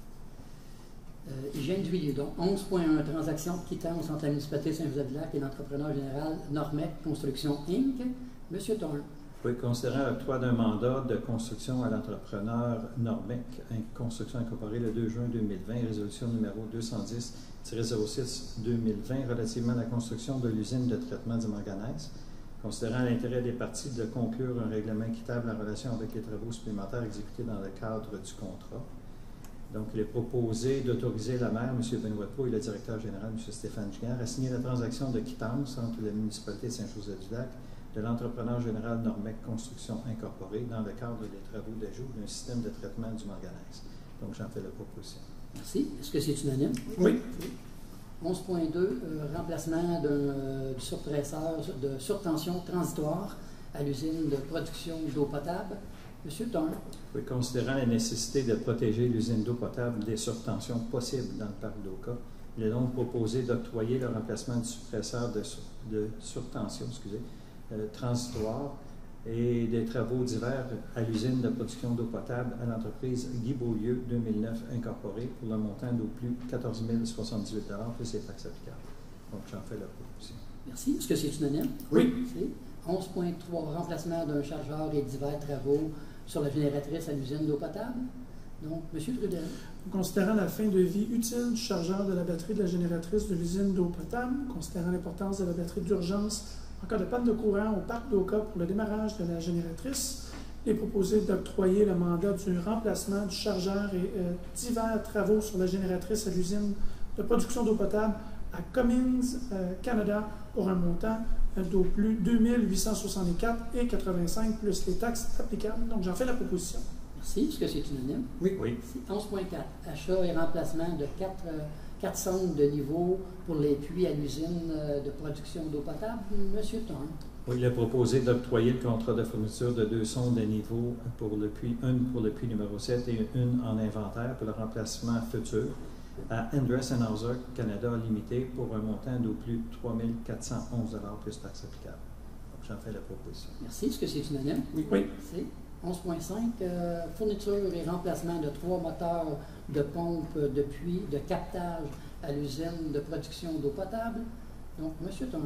Euh, hygiène d'huile, donc onze point un. Transaction de quittance entre la municipalité de Saint-Joseph-du-Lac et l'entrepreneur général Normec Construction Incorporée. Monsieur Thorne. Oui, considérant l'octroi d'un mandat de construction à l'entrepreneur Normec Construction Incorporée le deux juin deux mille vingt, résolution numéro deux cent dix zéro six deux mille vingt relativement à la construction de l'usine de traitement du manganèse, considérant l'intérêt des parties de conclure un règlement équitable en relation avec les travaux supplémentaires exécutés dans le cadre du contrat. Donc, il est proposé d'autoriser la maire, M. Benoît Pau, et le directeur général, M. Stéphane Giguère, à signer la transaction de quittance entre la municipalité de Saint-Joseph-du-Lac de l'entrepreneur général Normec Construction Incorporée dans le cadre des travaux d'ajout d'un système de traitement du manganèse. Donc, j'en fais la proposition. Merci. Est-ce que c'est unanime? Oui. onze point deux. Euh, remplacement d'un euh, du surpresseur de surtension transitoire à l'usine de production d'eau potable. Monsieur Thorne. Oui, considérant la nécessité de protéger l'usine d'eau potable des surtensions possibles dans le parc d'Oka, il est donc proposé d'octroyer le remplacement du suppresseur de, sur, de surtension excusez, euh, transitoire et des travaux divers à l'usine de production d'eau potable à l'entreprise Guy Beaulieu deux mille neuf Incorporée pour le montant d'au plus quatorze mille soixante-dix-huit dollars plus les taxes applicables. Donc, j'en fais la proposition. Merci. Est-ce que c'est unanime? Oui. Merci. onze point trois. Remplacement d'un chargeur et divers travaux sur la génératrice à l'usine d'eau potable. Donc, M. Trudel. Considérant la fin de vie utile du chargeur de la batterie de la génératrice de l'usine d'eau potable, considérant l'importance de la batterie d'urgence en cas de panne de courant au parc d'Oka pour le démarrage de la génératrice, il est proposé d'octroyer le mandat du remplacement du chargeur et euh, divers travaux sur la génératrice à l'usine de production d'eau potable à Cummins euh, Canada pour un montant euh, d'au plus deux mille huit cent soixante-quatre et quatre-vingt-cinq plus les taxes applicables. Donc, j'en fais la proposition. Merci. Est-ce que c'est unanime? Oui. Oui. onze point quatre. Achat et remplacement de quatre, euh, quatre sondes de niveau pour les puits à l'usine euh, de production d'eau potable. Monsieur Thorne. Oui, il est proposé d'octroyer le contrat de fourniture de deux sondes de niveau pour le puits, une pour le puits numéro sept et une en inventaire pour le remplacement futur à Endress and Hauser Canada Limité pour un montant d'au plus trois mille quatre cent onze dollars plus taxes applicables. Donc, j'en fais la proposition. Merci. Est-ce que c'est unanime? Oui. Merci. onze point cinq. Euh, fourniture et remplacement de trois moteurs de pompe de puits de captage à l'usine de production d'eau potable. Donc, M. Thorne.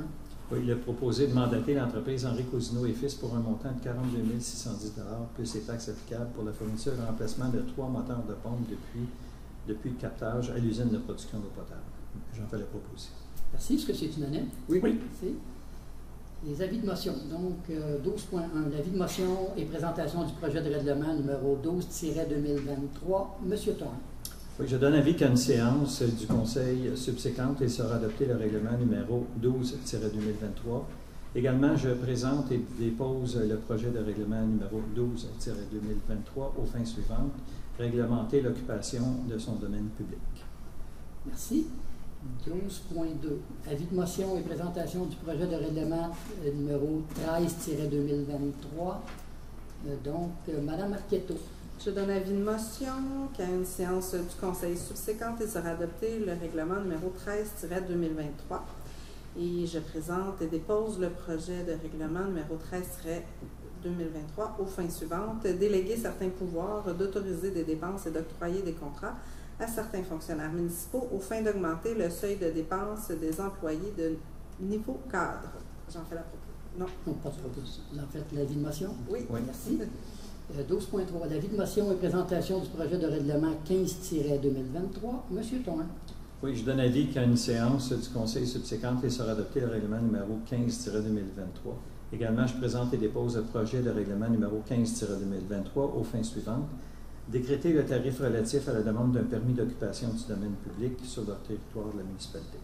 Oui, il a proposé de mandater l'entreprise Henri Cousineau et Fils pour un montant de quarante-deux mille six cent dix dollars plus les taxes applicables pour la fourniture et le remplacement de trois moteurs de pompe depuis, depuis le captage à l'usine de production d'eau potable. J'en fais la proposition. Merci. Est-ce que c'est unanime? Oui. Oui. Merci. Les avis de motion. Donc, euh, douze point un, l'avis de motion et présentation du projet de règlement numéro douze tiret deux mille vingt-trois. Monsieur Thorne. Oui, je donne avis qu'à une séance du Conseil subséquente, il sera adopté le règlement numéro douze tiret deux mille vingt-trois. Également, je présente et dépose le projet de règlement numéro douze tiret deux mille vingt-trois aux fins suivantes, réglementer l'occupation de son domaine public. Merci. douze point deux. Avis de motion et présentation du projet de règlement euh, numéro treize tiret deux mille vingt-trois. Euh, donc, euh, Mme Marchetto. Je donne avis de motion qu'à une séance du Conseil subséquente, il sera adopté le règlement numéro treize tiret deux mille vingt-trois. Et je présente et dépose le projet de règlement numéro treize tiret deux mille vingt-trois aux fins suivantes. Déléguer certains pouvoirs, d'autoriser des dépenses et d'octroyer des contrats à certains fonctionnaires municipaux aux fins d'augmenter le seuil de dépenses des employés de niveau cadre. J'en fais la proposition. Non. Non, pas de proposition. En fait, l'avis de motion? Oui. Oui. Merci. Euh, douze point trois. L'avis de motion et présentation du projet de règlement quinze tiret deux mille vingt-trois. Monsieur Thorne. Oui, je donne avis qu'à une séance du Conseil subséquente, il sera adopté le règlement numéro quinze tiret deux mille vingt-trois. Également, je présente et dépose le projet de règlement numéro quinze tiret deux mille vingt-trois aux fins suivantes. Décréter le tarif relatif à la demande d'un permis d'occupation du domaine public sur le territoire de la municipalité.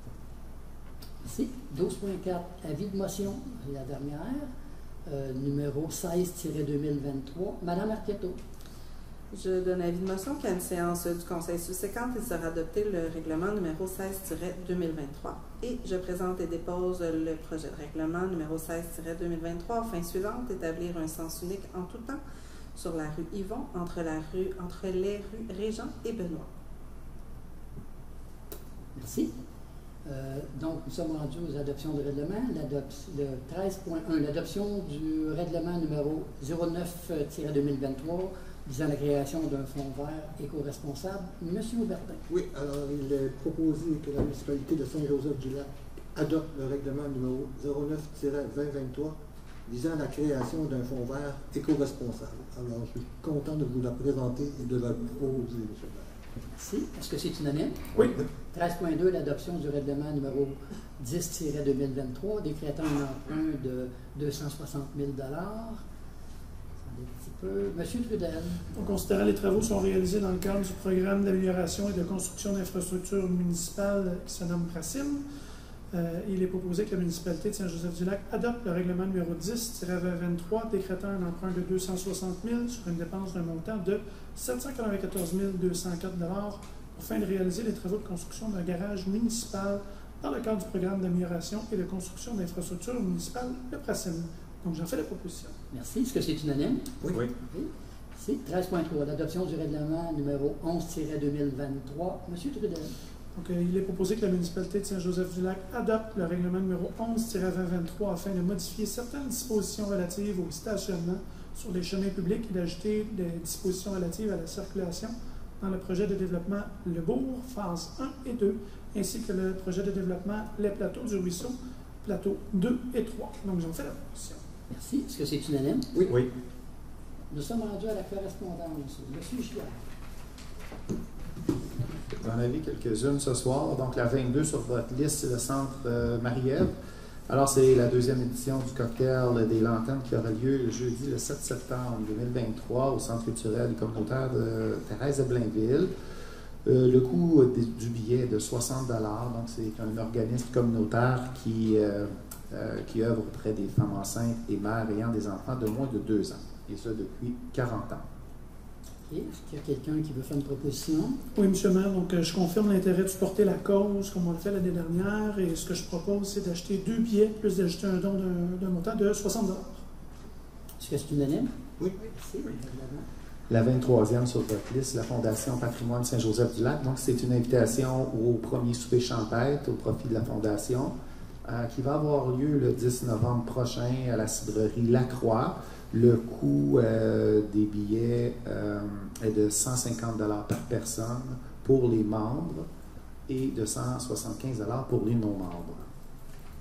Merci. douze point quatre. Avis de motion, la dernière, euh, numéro seize tiret deux mille vingt-trois. Madame Marchetto. Je donne avis de motion qu'à une séance du Conseil subséquente, il sera adopté le règlement numéro seize tiret deux mille vingt-trois. Et je présente et dépose le projet de règlement numéro seize tiret deux mille vingt-trois aux fins suivantes, établir un sens unique en tout temps sur la rue Yvon, entre, la rue, entre les rues Régent et Benoît. Merci. Euh, donc, nous sommes rendus aux adoptions de règlement. Le treize point un, l'adoption du règlement numéro zéro neuf tiret deux mille vingt-trois visant la création d'un fonds vert éco-responsable. Monsieur Aubertin. Oui, alors il est proposé que la municipalité de Saint-Joseph-du-Lac adopte le règlement numéro zéro neuf tiret vingt vingt-trois visant la création d'un fonds vert éco-responsable. Alors, je suis content de vous la présenter et de la proposer, M. le maire. Merci. Est-ce que c'est unanime? Oui. treize point deux, l'adoption du règlement numéro dix tiret deux mille vingt-trois décrétant un emprunt de deux cent soixante mille dollars. Un petit peu. Monsieur Trudel. En considérant les travaux sont réalisés dans le cadre du programme d'amélioration et de construction d'infrastructures municipales qui se nomme PRACIM, euh, il est proposé que la municipalité de Saint-Joseph-du-Lac adopte le règlement numéro dix tiret vingt vingt-trois décrétant un emprunt de deux cent soixante mille sur une dépense d'un montant de sept cent quatre-vingt-quatorze mille deux cent quatre dollars afin de réaliser les travaux de construction d'un garage municipal dans le cadre du programme d'amélioration et de construction d'infrastructures municipales, le PRACIM. Donc, j'en fais la proposition. Merci. Est-ce que c'est unanime? Oui. Oui. Oui. Merci. treize point trois, l'adoption du règlement numéro onze tiret deux mille vingt-trois. Monsieur Trudel. Donc, euh, il est proposé que la municipalité de Saint-Joseph-du-Lac adopte le règlement numéro onze tiret vingt vingt-trois afin de modifier certaines dispositions relatives au stationnement sur les chemins publics et d'ajouter des dispositions relatives à la circulation dans le projet de développement Le Bourg, phase un et deux, ainsi que le projet de développement Les Plateaux du Ruisseau, plateaux deux et trois. Donc, j'en fais la proposition. Merci. Est-ce que c'est unanime? Oui. Oui. Nous sommes rendus à la correspondance. Monsieur Gillard. J'en avais quelques-unes ce soir. Donc, la vingt-deux sur votre liste, c'est le centre euh, Marie-Ève. Alors, c'est la deuxième édition du cocktail des Lanternes qui aura lieu le jeudi le sept septembre deux mille vingt-trois au Centre culturel et communautaire de Thérèse de Blainville. Euh, le coût du billet est de soixante dollars. Donc, c'est un organisme communautaire qui, euh, euh, qui œuvre auprès des femmes enceintes et mères ayant des enfants de moins de deux ans. Et ça depuis quarante ans. Okay. Est-ce qu'il y a quelqu'un qui veut faire une proposition? Oui, M. le maire. Donc, euh, je confirme l'intérêt de supporter la cause comme on l'a fait l'année dernière. Et ce que je propose, c'est d'acheter deux billets plus d'ajouter un don d'un montant de soixante dollars. Est-ce que c'est unanime? Oui. Merci. Oui. La vingt-troisième sur votre liste, la Fondation Patrimoine Saint-Joseph-du-Lac. Donc, c'est une invitation au premier souper champêtre au profit de la Fondation euh, qui va avoir lieu le dix novembre prochain à la cidrerie Lacroix. Le coût euh, des billets euh, est de cent cinquante dollars par personne pour les membres et de cent soixante-quinze dollars pour les non-membres.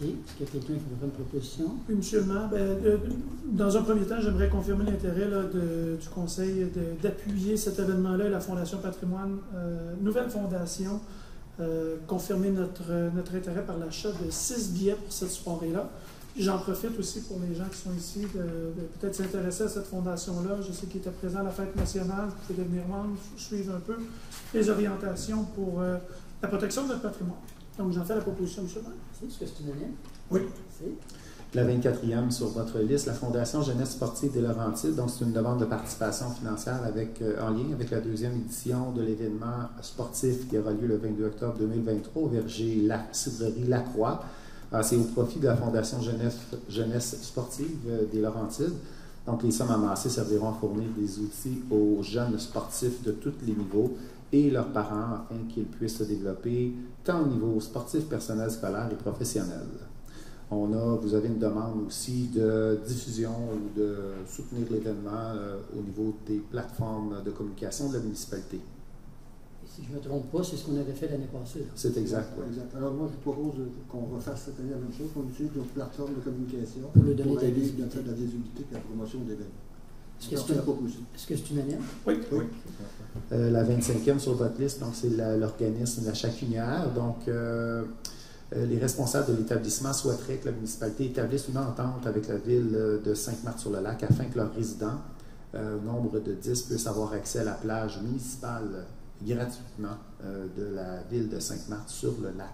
Est-ce qu'il y a quelqu'un qui veut faire une proposition? Oui, monsieur le maire. Ben, euh, dans un premier temps, j'aimerais confirmer l'intérêt là, de- du conseil de- d'appuyer cet événement-là, la Fondation Patrimoine, euh, nouvelle fondation, euh, confirmer notre, euh, notre intérêt par l'achat de six billets pour cette soirée-là. Puis j'en profite aussi pour les gens qui sont ici de, de peut-être s'intéresser à cette fondation-là. Je sais qu'ils étaient présents à la fête nationale. Vous pouvez venir voir, suivre un peu les orientations pour euh, la protection de notre patrimoine. Donc, j'en fais la proposition, monsieur le maire. Est-ce que c'est unanime? Oui. C'est? La vingt-quatrième sur votre liste, la Fondation Jeunesse sportive des Laurentides. Donc, c'est une demande de participation financière avec, euh, en lien avec la deuxième édition de l'événement sportif qui aura lieu le vingt-deux octobre deux mille vingt-trois au Verger La Cidrerie Lacroix. Euh, c'est au profit de la Fondation Jeunesse, Jeunesse sportive euh, des Laurentides. Donc, les sommes amassées serviront à fournir des outils aux jeunes sportifs de tous les niveaux et leurs parents afin qu'ils puissent se développer tant au niveau sportif, personnel, scolaire et professionnel. On a, vous avez une demande aussi de diffusion ou de soutenir l'événement euh, au niveau des plateformes de communication de la municipalité. Et si je ne me trompe pas, c'est ce qu'on avait fait l'année passée. C'est exact, oui. Exact. Alors moi, je vous propose euh, qu'on refasse cette année la même chose, qu'on utilise notre plateforme de communication Pour lui donner de la aider visibilité. de la visibilité et la promotion de l'événement. Est-ce que Alors, c'est la une- proposition. est-ce que c'est unanime? Oui. Oui. Euh, la vingt-cinquième sur votre liste, donc c'est la- l'organisme La Chacunière. Donc, euh, euh, les responsables de l'établissement souhaiteraient que la municipalité établisse une entente avec la ville euh, de Sainte-Marthe-sur-le-Lac afin que leurs résidents, euh, au nombre de dix, puissent avoir accès à la plage municipale gratuitement euh, de la ville de Sainte-Marthe-sur-le-Lac.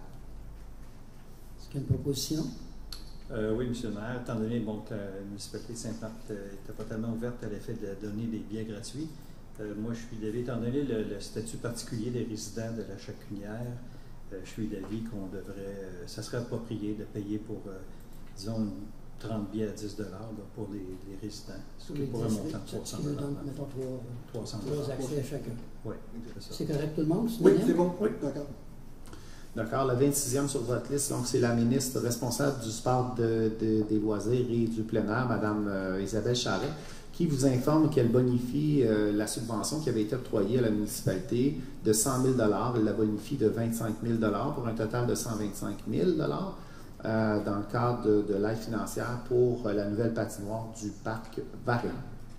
Est-ce qu'il y a une proposition? Euh, oui, monsieur le maire, étant donné bon, que la municipalité de Sainte-Marthe n'était pas tellement ouverte à l'effet de donner des billets gratuits, euh, moi je suis d'avis, étant donné le, le statut particulier des résidents de la Chacunière, euh, je suis d'avis qu'on devrait, euh, ça serait approprié de payer pour, euh, disons, trente billets à dix dollars pour les, les résidents, ce qui est pour un montant de trois cents qui nous dollars. donne, mettons, trois, trois cents trois dollars. accès à chacun. Oui, c'est ça. C'est correct tout le monde? Oui, unanime? c'est bon. Oui. D'accord. D'accord. La vingt-sixième sur votre liste, donc c'est la ministre responsable du sport de- de- des loisirs et du plein air, Mme euh, Isabelle Charret, qui vous informe qu'elle bonifie euh, la subvention qui avait été octroyée à la municipalité de cent mille dollars. Elle la bonifie de vingt-cinq mille dollars pour un total de cent vingt-cinq mille dollars euh, dans le cadre de, de l'aide financière pour euh, la nouvelle patinoire du parc Varennes.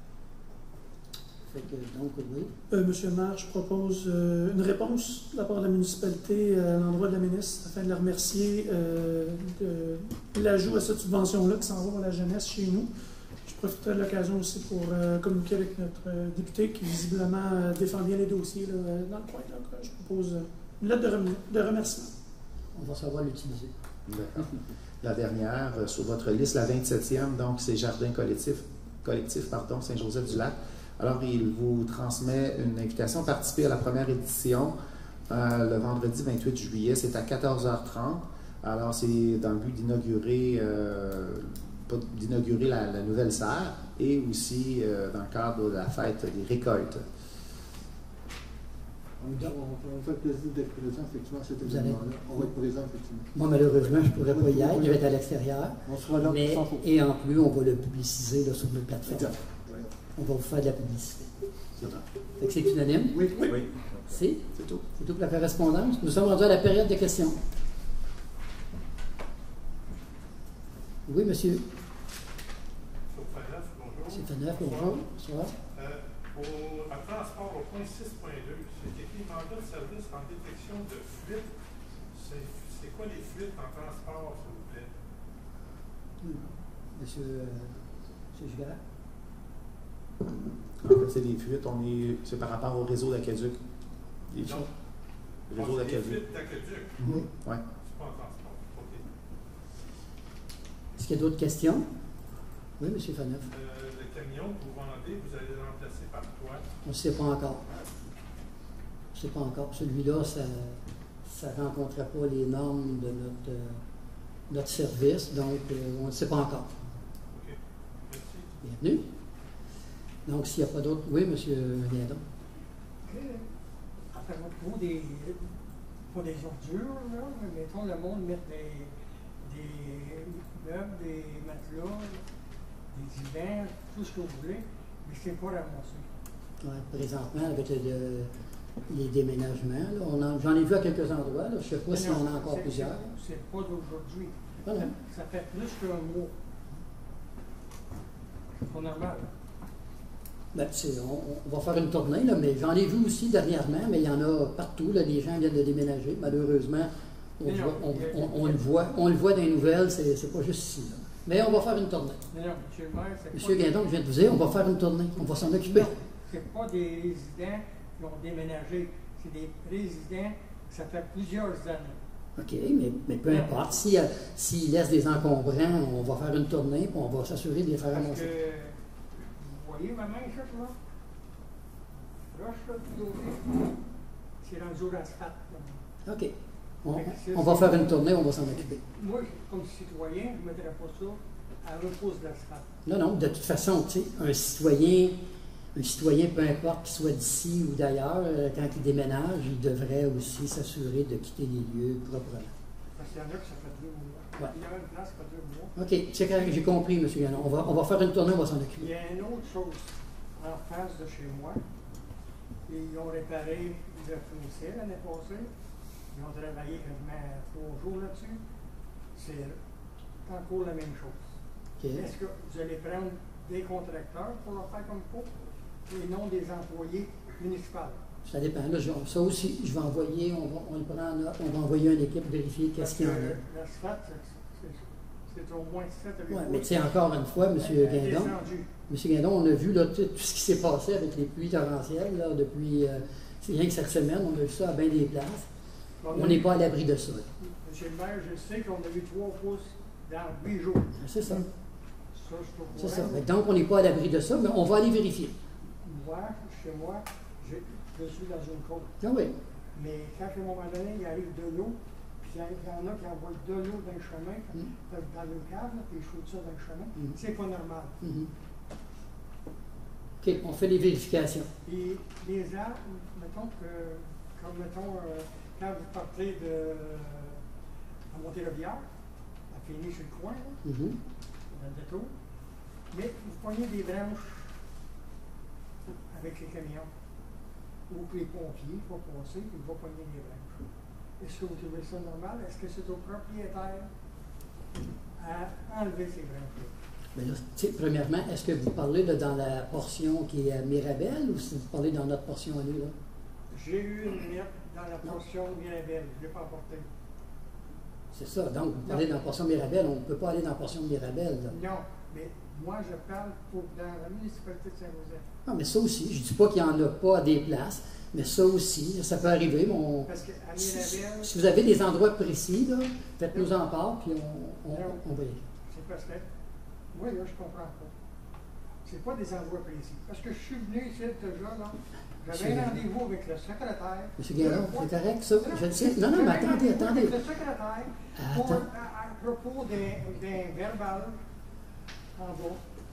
Fait que, donc, oui. Euh, monsieur le maire, je propose euh, une réponse de la part de la municipalité euh, à l'endroit de la ministre afin de la remercier euh, de l'ajout à cette subvention-là qui s'en va pour la jeunesse chez nous. Je profiterai de l'occasion aussi pour euh, communiquer avec notre euh, député qui visiblement euh, défend bien les dossiers là, euh, dans le coin. Donc, euh, je propose euh, une lettre de, rem- de remerciement. On va savoir l'utiliser. D'accord. La dernière euh, sur votre liste, la vingt-septième, donc c'est Jardin collectif, collectif pardon, Saint-Joseph-du-Lac. Alors, il vous transmet une invitation à participer à la première édition euh, le vendredi vingt-huit juillet. C'est à quatorze heures trente. Alors, c'est dans le but d'inaugurer euh, pas d'inaugurer la, la nouvelle serre et aussi euh, dans le cadre de la fête des récoltes. On, on, on fait le plaisir d'être présent, effectivement, à cet Vous allez- événement-là. On va être présent, effectivement. Moi, malheureusement, je ne pourrais pas y être. Je vais être à l'extérieur. On sera là Mais, pour s'en et en plus, on va le publiciser là, sur nos plateformes. Exact. Voilà. On va vous faire de la publicité. C'est tout. Fait que c'est unanime? Oui, oui. Oui. C'est? C'est tout. C'est tout pour la correspondance. Nous sommes rendus à la période de questions. Oui, monsieur. Faneuf, bonjour. C'est Faneuf, bonjour. Bonsoir. Euh, au, à transport au point six point deux, c'est écrit mandat de service en détection de fuite. C'est c'est quoi les fuites en transport, s'il vous plaît? Monsieur, euh, monsieur Gigard? En fait, c'est des fuites. On est, c'est par rapport au réseau d'Aqueduc. Des fuites. Non. Le réseau Ah, c'est des d'Aqueduc. fuites d'aqueduc. Oui. Oui. C'est pas en transport. OK. Est-ce qu'il y a d'autres questions? Oui, monsieur Faneuf. Euh, le camion que vous vendez, vous allez le remplacer par quoi? On ne sait pas encore. On ne sait pas encore. Celui-là, ça ne rencontrait pas les normes de notre, euh, notre service, donc euh, on ne sait pas encore. OK. Merci. Bienvenue. Donc, s'il n'y a pas d'autres... Oui, monsieur Liendon. À propos des, pour des ordures, là, mettons, le monde met des, des meubles, des matelas, des divers, tout ce que vous voulez, mais c'est pas ramassé. Ouais, présentement, avec le- le- les déménagements, là, on en- j'en ai vu à quelques endroits. Là, je ne sais pas s'il y en a encore C'est- plusieurs. C'est c'est pas d'aujourd'hui. Voilà. Ça fait plus qu'un mois. C'est pas normal. Ben, c'est- on, on va faire une tournée, là, mais j'en ai vu aussi dernièrement, mais il y en a partout. Là, les gens viennent de déménager. Malheureusement, on, Mais voit- non, on, il y a- on- on le voit, on le voit dans les nouvelles, c'est c'est pas juste ici. Là. Mais on va faire une tournée. Non, non, monsieur le maire, c'est Monsieur pas... Guindon, je viens de vous dire, on va faire une tournée. On va s'en occuper. Non, c'est pas des résidents qui ont déménagé. C'est des résidents que ça fait plusieurs années. OK, mais, mais peu importe. S'ils si, s'ils laissent des encombrants, on va faire une tournée, puis on va s'assurer de les faire Parce avancer. que, vous voyez ma main, ça, là? Roche, là, tout côté, c'est rendu au asphalte. là. OK. On, on va faire une tournée, on va s'en occuper. Moi, comme citoyen, je ne mettrais pas ça à repousse d'asphalte. Non, non, de toute façon, tu sais, un citoyen, un citoyen, peu importe qu'il soit d'ici ou d'ailleurs, euh, quand il déménage, il devrait aussi s'assurer de quitter les lieux proprement. Parce qu'il y en a que ça fait deux mois. Ouais. Il y a une place, ça fait deux mois. OK, c'est correct, j'ai compris, M. Gannon. On va, on va faire une tournée, on va s'en Il occuper. y a une autre chose en face de chez moi. Ils ont réparé le fossé l'année passée. Ils ont travaillé quasiment trois jours là-dessus. C'est encore la même chose. OK. Est-ce que vous allez prendre des contracteurs pour leur faire comme il faut et non des employés municipaux? Ça dépend. Là, je- ça aussi, je vais envoyer, on va, on le prend en note, on va envoyer une équipe vérifier qu'est-ce qu'il y en a. L'asphalte, c'est- c'est c'est au moins sept à huit Ouais, mois. mais tu sais, encore une fois, M. Elle est Guindon, descendue. M. Guindon, on a vu là, tout, tout ce qui s'est passé avec les pluies torrentielles là, depuis, euh, c'est rien que cette semaine, on a vu ça à bien des places. On n'est pas à l'abri de ça. Monsieur le maire, je sais qu'on a eu trois pouces dans huit jours. C'est ça. Ça, je trouve C'est ça. correct. Fait que Donc, on n'est pas à l'abri de ça, mais on va aller vérifier. Moi, chez moi, je, je suis dans une côte. Ah oui. Mais quand à un moment donné, il arrive de l'eau, puis il y en a qui envoient de l'eau dans le chemin, Mm. dans le cave, là, puis ils shootent ça dans le chemin, Mm. c'est pas normal. Mhm. OK, on fait les vérifications. Et les arbres, mettons que, comme mettons, euh, quand vous partez de à Montérévière, à finir sur le coin, là, Mhm. dans le détour, mais vous pognez des branches avec les camions, ou que les pompiers vont passer, puis ils vont pogner les branches. Est-ce que vous trouvez ça normal? Est-ce que c'est au propriétaire à enlever ces branches-là? Mais là, tu sais, premièrement, est-ce que vous parlez là, dans la portion qui est à Mirabel ou si vous parlez dans notre portion à nous? Là? J'ai eu une lettre dans la portion Mirabel, je ne l'ai pas apportée. C'est ça. Donc, vous parlez dans la portion Mirabel, on ne peut pas aller dans la portion de Mirabel. Là. Non, mais moi je parle pour dans la municipalité de Saint-Joseph. Non, mais ça aussi, je ne dis pas qu'il n'y en a pas à des places, mais ça aussi, ça peut arriver. Mais on- Parce qu'à si, Mirabel, si vous avez des endroits précis, là, faites-nous en part, puis on, on, Non. on va y aller. c'est parce que moi là, je comprends pas. C'est pas des endroits précis. Parce que je suis venu ici déjà, là. J'avais Monsieur un rendez-vous avec le secrétaire. Monsieur Guérin, Deux fois. c'est correct, ça? Je le sais. Non, non, mais J'avais un attendez, rendez-vous attendez. avec le secrétaire pour, Attends. à, à propos d'un d'un verbal en bas,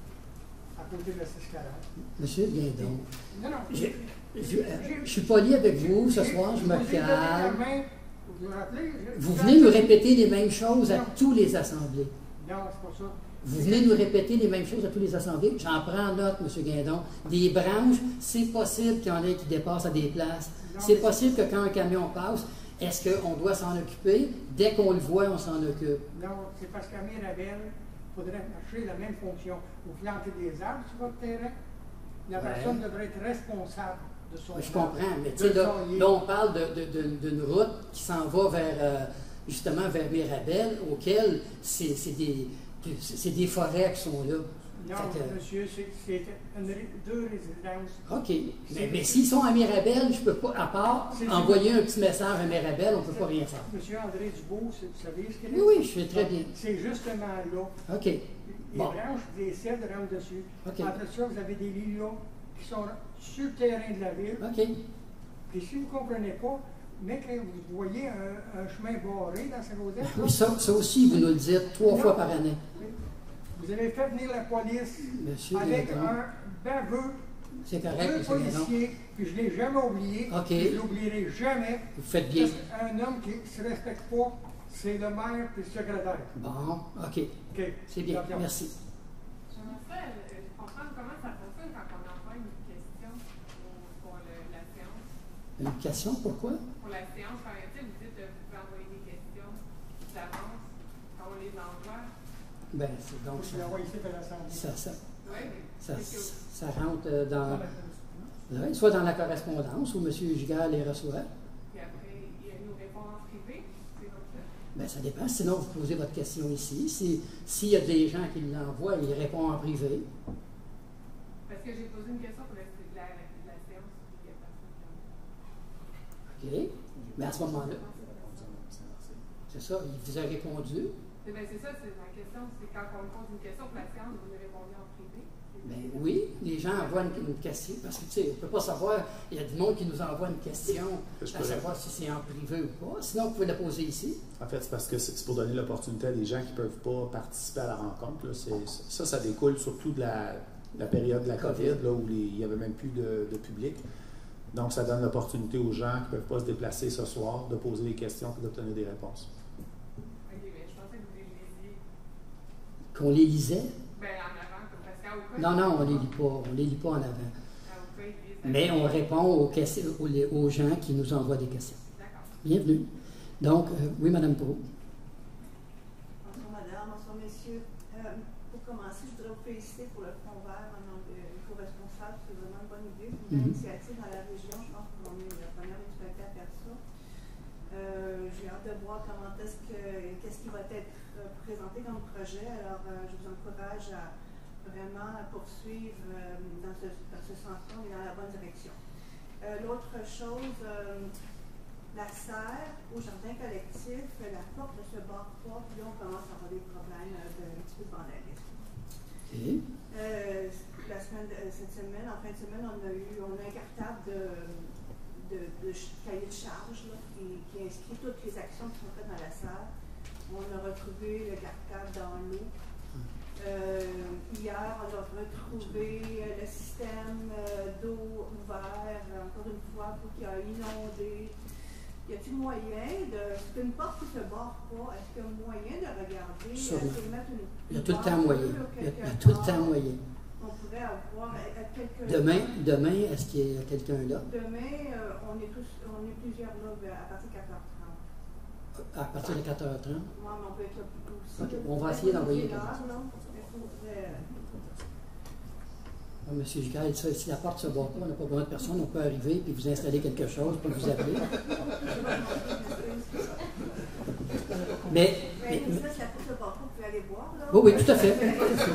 à côté de la six cent quarante. Monsieur Guindon, Non, non. J'ai- je, je suis poli avec vous ce soir, je me vous ai donné la calme. main, vous vous rappelez? je- Vous je- venez nous répéter les mêmes choses à Non. tous les assemblées. Non, c'est pas ça. Vous venez nous répéter les mêmes choses à tous les assemblées. J'en prends note, M. Guindon. Des branches, c'est possible qu'il y en ait qui dépassent à des places. Non, C'est mais- possible que quand un camion passe, est-ce qu'on doit s'en occuper? Dès qu'on le voit, on s'en occupe. Non, c'est parce qu'à Mirabel, il faudrait marcher la même fonction. Vous plantez des arbres sur votre terrain, la Ouais. personne devrait être responsable de son Je arbre, comprends, mais de tu sais, là, son- là, on parle de- de- de- d'une route qui s'en va vers, euh, justement, vers Mirabel, auquel c'est c'est des, c'est c'est des forêts qui sont là. Non, Fait que- monsieur, c'est c'est une ré- deux résidences. OK. Mais, mais s'ils sont à Mirabel, je peux pas, à part C'est- envoyer un petit message à Mirabel, on ne peut pas rien faire. Monsieur André Dubois, c'est- vous savez ce qu'il Oui, oui, je sais très bien. C'est justement là. OK. Les Bon. branches des cèdres rentrent dessus. OK. Après ça, vous avez des lilas qui sont sur le terrain de la ville. OK. Puis si vous ne comprenez pas, mais que vous voyez un, un chemin barré dans Saint-Joseph, Oui, ça, ça aussi, vous nous le dites trois Non. fois par année. vous avez fait venir la police Monsieur avec Guindon, un baveux, c'est correct, deux monsieur Guindon. policiers, puis je ne l'ai jamais oublié, OK. puis je ne l'oublierai jamais. Vous faites bien. Parce qu'un homme qui ne se respecte pas, c'est le maire et le secrétaire. Bon, OK. OK. C'est bien. Attention. Merci. J'aimerais euh, comprendre comment ça fonctionne quand on envoie une question pour, pour le- la séance. Une question, pourquoi? Pour la séance, par exemple, vous dites que vous pouvez envoyer des questions d'avance. Quand on les les envoie. Ben, c'est donc Je l'envoie ici à l'Assemblée. ça, ça, Oui, mais ça, c'est que- ça rentre euh, dans, Ah, ben, ouais, soit dans la correspondance où M. Giguère les reçoit. Puis après, il nous répond en privé. C'est comme ça. Ben, ça dépend. Sinon, vous posez votre question ici. Si- S'il y a des gens qui l'envoient, il répond en privé. Parce que j'ai posé une question pour la, la, la, la séance. Il y a personne qui a- OK? Mais à ce moment-là, c'est ça, il vous a répondu. Eh bien, c'est ça, c'est ma question. C'est quand on me pose une question pour la séance, vous me répondez en privé. Ben oui, les gens envoient une, une question, parce que tu sais, on ne peut pas savoir, il y a du monde qui nous envoie une question Je à peux savoir si c'est en privé ou pas. Sinon, vous pouvez la poser ici. En fait, c'est parce que c'est c'est pour donner l'opportunité à des gens qui ne peuvent pas participer à la rencontre. Là. C'est- Ça, ça découle surtout de la, la période de la COVID, là, où les- il n'y avait même plus de, de public. Donc, ça donne l'opportunité aux gens qui ne peuvent pas se déplacer ce soir de poser des questions et d'obtenir des réponses. Ok, mais je pensais que vous les lisiez. Qu'on les lisait. Ben, en avant, comme parce qu'à Oka, Non, non, on ne les lit pas. On ne les lit pas en avant. à Oka, ils lisent. Mais on répond aux, questions, aux, aux gens qui nous envoient des questions. D'accord. Bienvenue. Donc, euh, oui, Mme Pro. Bonsoir madame, bonsoir messieurs. Euh, pour commencer, je voudrais vous féliciter pour le Fonds vert en nom de l'éco-responsable. C'est vraiment une bonne idée. C'est une Mhm. initiative dans la région. Je pense qu'on est la première municipalité à faire ça. Euh, J'ai hâte de voir comment est-ce que, qu'est-ce qui va être euh, présenté comme projet. Alors, euh, je vous encourage à vraiment poursuivre euh, dans ce, dans ce sens-là et dans la bonne direction. Euh, L'autre chose, euh, la serre au jardin collectif, la porte ne se barre pas, puis là on commence à avoir des problèmes euh, de, un petit peu de vandalisme. OK. Euh, la semaine, de- cette semaine, en fin de semaine, on a eu on a un cartable de, de, de ch- cahier de charge là, qui, qui inscrit toutes les actions qui sont faites dans la salle. On a retrouvé le cartable dans l'eau. Euh, hier, on a retrouvé euh, le système euh, d'eau ouvert, euh, encore une fois, pour qu'il a inondé. Y a-t-il moyen de. C'est une porte qui ne se barre pas. Est-ce qu'il y a moyen de regarder? Sûrement. Est-ce qu'il y a mettre une, Il y a une tout le temps barre moyen. bleue ou Il y a, il y a quelque tout le part? temps moyen. On pourrait avoir à, à quelques. Demain, demain est-ce qu'il y a quelqu'un là? Demain, euh, on, est tous, on est plusieurs là vers- à partir de quatre heures trente. À partir de quatre heures trente? Moi, mais on peut être là plus tôt aussi. Ok, on va essayer d'envoyer quelqu'un. quelqu'un. Euh, Ah, Monsieur Giguère, il dit ça, si la porte ne se barre pas, on n'a pas besoin de personne, on peut arriver puis vous installer quelque chose pour vous appeler. Mais, Mais mais- comme ça, si la porte se barre pas, vous pouvez aller voir. Là. oui, oui, tout à fait. La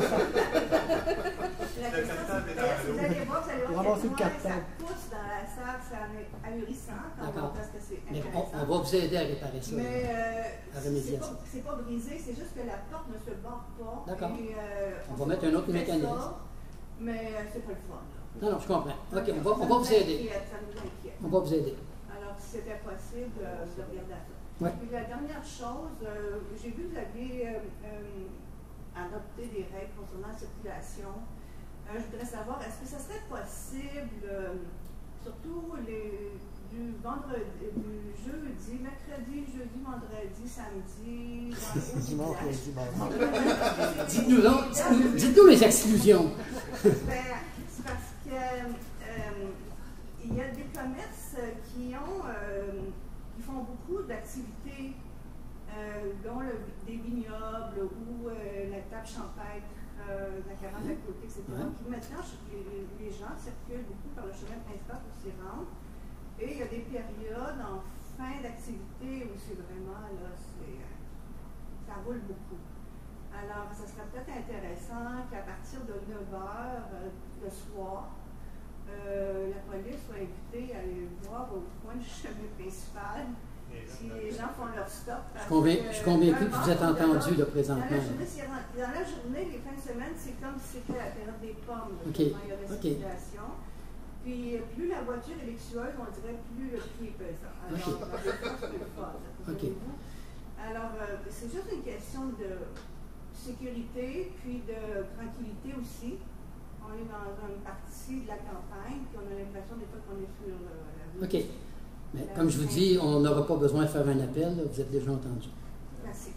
question, c'est que si vous allez voir, vous allez voir Ramasser que le moi, ça cartable. pousse dans la salle, c'est ahurissant quand D'accord. on parce que c'est mais on, intéressant. on va vous aider à réparer ça. Mais là. euh, à c'est remédier à pas, ça. c'est pas brisé, c'est juste que la porte ne se barre pas. D'accord. Et, euh, On va sait mettre pas un autre qui fait mécanisme. ça, mais euh, c'est pas le fun. Là. Non, non, je comprends. OK, on va, on Ça va nous vous aider. inquiète, Ça nous inquiète. On va vous aider. Alors, si c'était possible, euh, de regarder à ça. Ouais. Puis la dernière chose, euh, j'ai vu que vous aviez euh, euh, adopté des règles concernant la circulation. Euh, je voudrais savoir, est-ce que ça serait possible, euh, surtout les, du vendredi, du jeudi, mercredi, jeudi, vendredi, samedi, dans les Dimanche, villages? dimanche. Dites-nous donc, dites-nous- dites-nous les exclusions. Ben, c'est parce que euh, il y a des commerces qui ont euh, qui font beaucoup d'activités, euh, dont le, des vignobles ou euh, la table champêtre, euh, la quarante à côté, et cetera. Ouais. Puis maintenant, je- les, les gens circulent beaucoup par le chemin principal pour s'y rendre. Et il y a des périodes en fin d'activité où c'est vraiment, là, c'est, euh, ça roule beaucoup. Alors, ça serait peut-être intéressant qu'à partir de neuf heures euh, le soir, euh, la police soit invitée à aller voir au coin du chemin principal si les gens font leur stop. Je suis convain- je suis convaincu que vous êtes entendu là, Dans présentement. la, journée, c'est ren- dans la journée, les fins de semaine, c'est comme si c'était la période des pommes. là, OK. tellement il y a de OK. circulation. Puis euh, plus la voiture est luxueuse, on dirait plus le prix est pesant. Alors, OK. la voiture, c'est le fun, là, OK. comprenez-vous? Alors, euh, c'est juste une question de sécurité, puis de tranquillité aussi. On est dans une partie de la campagne, puis on a l'impression des fois qu'on est sur euh, la route. OK. Mais comme je vous dis, on n'aura pas besoin de faire un appel, là, vous êtes déjà entendu. Merci.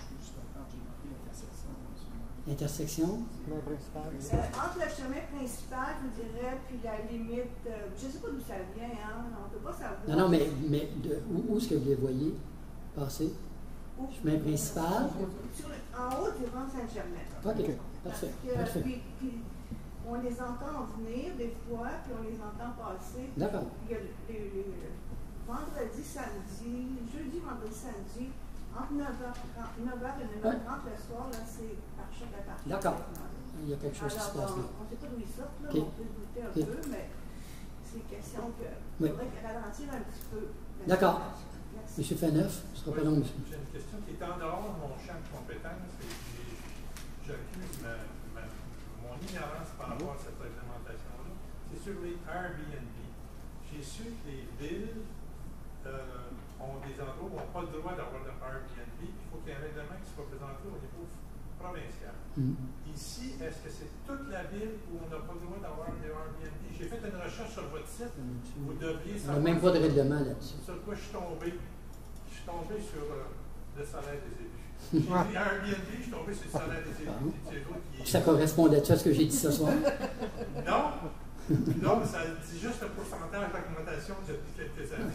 Intersection? Chemin principal. Euh, entre le chemin principal, je vous dirais, puis la limite, euh, je ne sais pas d'où ça vient, hein, on ne peut pas savoir. Non, non, mais, mais de, où, où est-ce que vous les voyez passer? Chemin principal. Sur le- en haut du Rang Saint-Germain. OK, Parce parfait, que, parfait. puis, puis, on les entend venir des fois, puis on les entend passer. D'accord. Il y a le, le- le- vendredi, samedi, jeudi, vendredi, samedi, entre neuf heures et neuf heures trente le soir, là, c'est par chaque appartement. D'accord. Il y a quelque chose qui se Alors, passe là. on ne sait pas d'où ils sortent, là, OK. on peut douter un OK. peu, mais c'est question que Oui. faudrait qu'elle ralentir un petit peu. la D'accord. circulation. Merci. Monsieur Faneuf, ce ne sera pas long, monsieur. J'ai une question qui est en dehors de mon champ de compétences et j'ai- j'accuse ma, ma, mon ignorance par rapport à cette réglementation-là. C'est sur les Airbnb. J'ai su que les villes euh, ont des endroits où on n'a pas le droit d'avoir de Airbnb. Il faut qu'il y ait un règlement qui soit présenté au niveau provincial. Mhm. Ici, est-ce que c'est toute la ville où on n'a pas le droit d'avoir des Airbnb? J'ai fait une recherche sur votre site. Vous devriez On n'a savoir. même pas de règlement là-dessus. Sur quoi je suis tombé? Je suis tombé sur euh, le salaire des élus. J'ai dit Airbnb, je suis tombé sur le salaire des élus. C'est vous qui. Ça correspondait à ce que j'ai dit ce soir? Non! Non, mais ça dit juste le pourcentage d'augmentation depuis quelques années.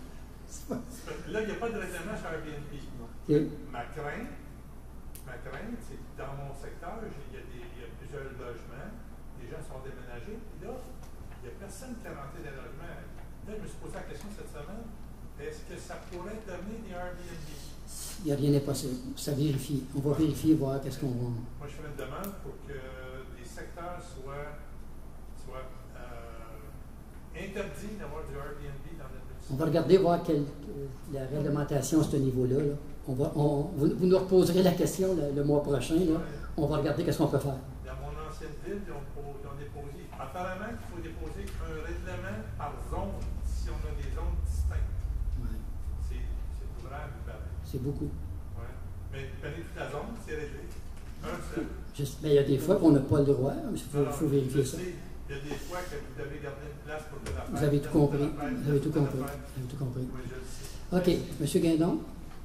Là, il n'y a pas de règlement sur Airbnb. OK. Ma crainte, ma crainte, c'est que dans mon secteur, j'ai- il y, a des- il y a plusieurs logements, les gens sont déménagés, puis là, il n'y a personne qui est rentré dans les logements. Là, je me suis posé la question cette semaine, est-ce que ça pourrait devenir des Airbnb? Il n'y a rien d'impossible. Ça vérifie. On va vérifier, voir qu'est-ce qu'on va. Moi, je fais une demande pour que les secteurs soient, soient euh, interdits d'avoir du Airbnb dans notre municipalité. On va regarder, voir quelle la réglementation à ce niveau-là. Là. On va, on, vous, vous nous reposerez la question le, le mois prochain. Là. On va regarder qu'est-ce qu'on peut faire. Dans mon ancienne ville, ils ont, po- ils ont déposé, apparemment qu'il faut déposer un règlement par zone si on a des zones distinctes. Ouais. C'est c'est ouvrable, pareil. C'est beaucoup. Ouais. Mais prenez toute la zone, c'est réglé. Un seul. Juste, mais il y a des fois qu'on n'a pas le droit. Il faut, Alors, faut vérifier je ça. sais, il y a des fois que vous devez garder une place pour de la Vous avez tout compris. Vous avez tout compris. Vous avez tout compris. Oui, je le sais. OK. Monsieur Guindon?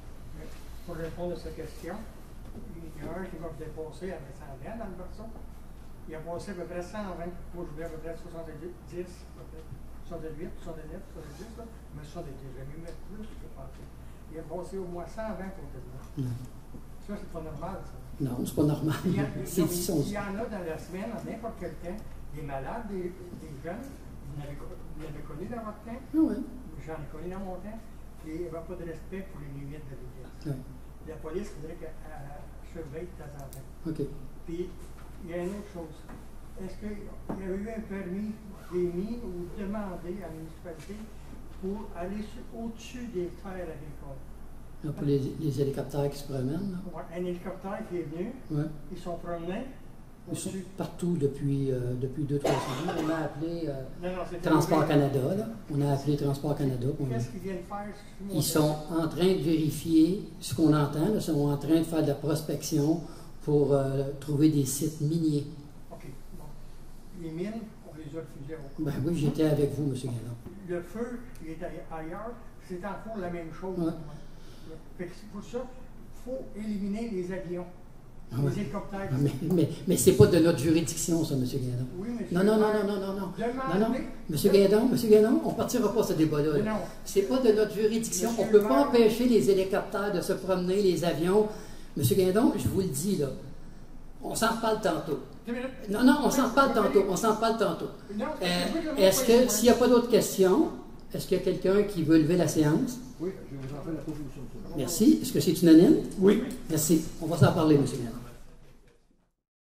Pour répondre à sa question, il y a un qui va me dépasser à cent vingt dans le verso. Il a passé à peu près cent vingt. Moi, je voulais à peu près soixante-dix, à peu près soixante-huit, soixante-neuf, soixante-dix, là. Mais soixante-dix, j'ai mieux mettre plus, je pense. Il a passé au moins cent vingt côté de moi. Non. Ça, c'est pas normal, ça. Non, c'est pas normal. Il y, a, il, C'est il, son- il y en a dans la semaine, à n'importe quel temps, des malades, des, des jeunes. Vous l'avez co- vous l'avez connu dans votre temps? Ah ouais. J'en ai connu dans mon temps. Et il n'y avait pas de respect pour les limites de vitesse. Ouais. La police voudrait qu'elle elle surveille de temps en temps. OK. Puis, il y a une autre chose. Est-ce qu'il y a eu un permis émis ou demandé à la municipalité pour aller sur- au-dessus des terres agricoles? Là, pour les, les hélicoptères qui se promènent, là. Ouais, un hélicoptère qui est venu, Ouais. ils sont promenés Ils sont au-dessus. partout depuis, euh, depuis deux, trois semaines. On a appelé euh, Non, non, c'est Transport arrivé. Canada. Là. On a appelé Transport Canada. puis on a- Qu'est-ce qu'ils viennent faire sur mon Ils sont en train de vérifier ce qu'on entend. Là. Ils sont en train de faire de la prospection pour euh, trouver des sites miniers. OK, bon. Les mines, on les a refusées au Ben oui, j'étais avec vous, M. Guindon. Le feu, il est aille- ailleurs, c'est encore la même chose. Ouais. Fait que c'est pour ça qu'il faut éliminer les avions, Ah ouais. les hélicoptères. Mais, mais, mais c'est pas de notre juridiction, ça, M. Guindon. Oui, monsieur. Non, non, non, non, non, non, non. Demandez- Non, non. M. Guindon, M. Guindon, on ne partira pas ce débat-là. Mais là. non. C'est pas de notre juridiction. Monsieur On ne peut le pas maire. empêcher les hélicoptères de se promener, les avions. M. Guindon, je vous le dis, là, on s'en reparle tantôt. Deux minutes. Non, non, on s'en reparle tantôt. On s'en reparle tantôt. Non, Euh, je veux que vous est-ce voyez, que, s'il n'y a pas d'autres questions, est-ce qu'il y a quelqu'un qui veut lever la séance? Oui, je vous en fais la proposition. Merci. Est-ce que c'est unanime? Oui. Merci. On va s'en parler, M. Guindon.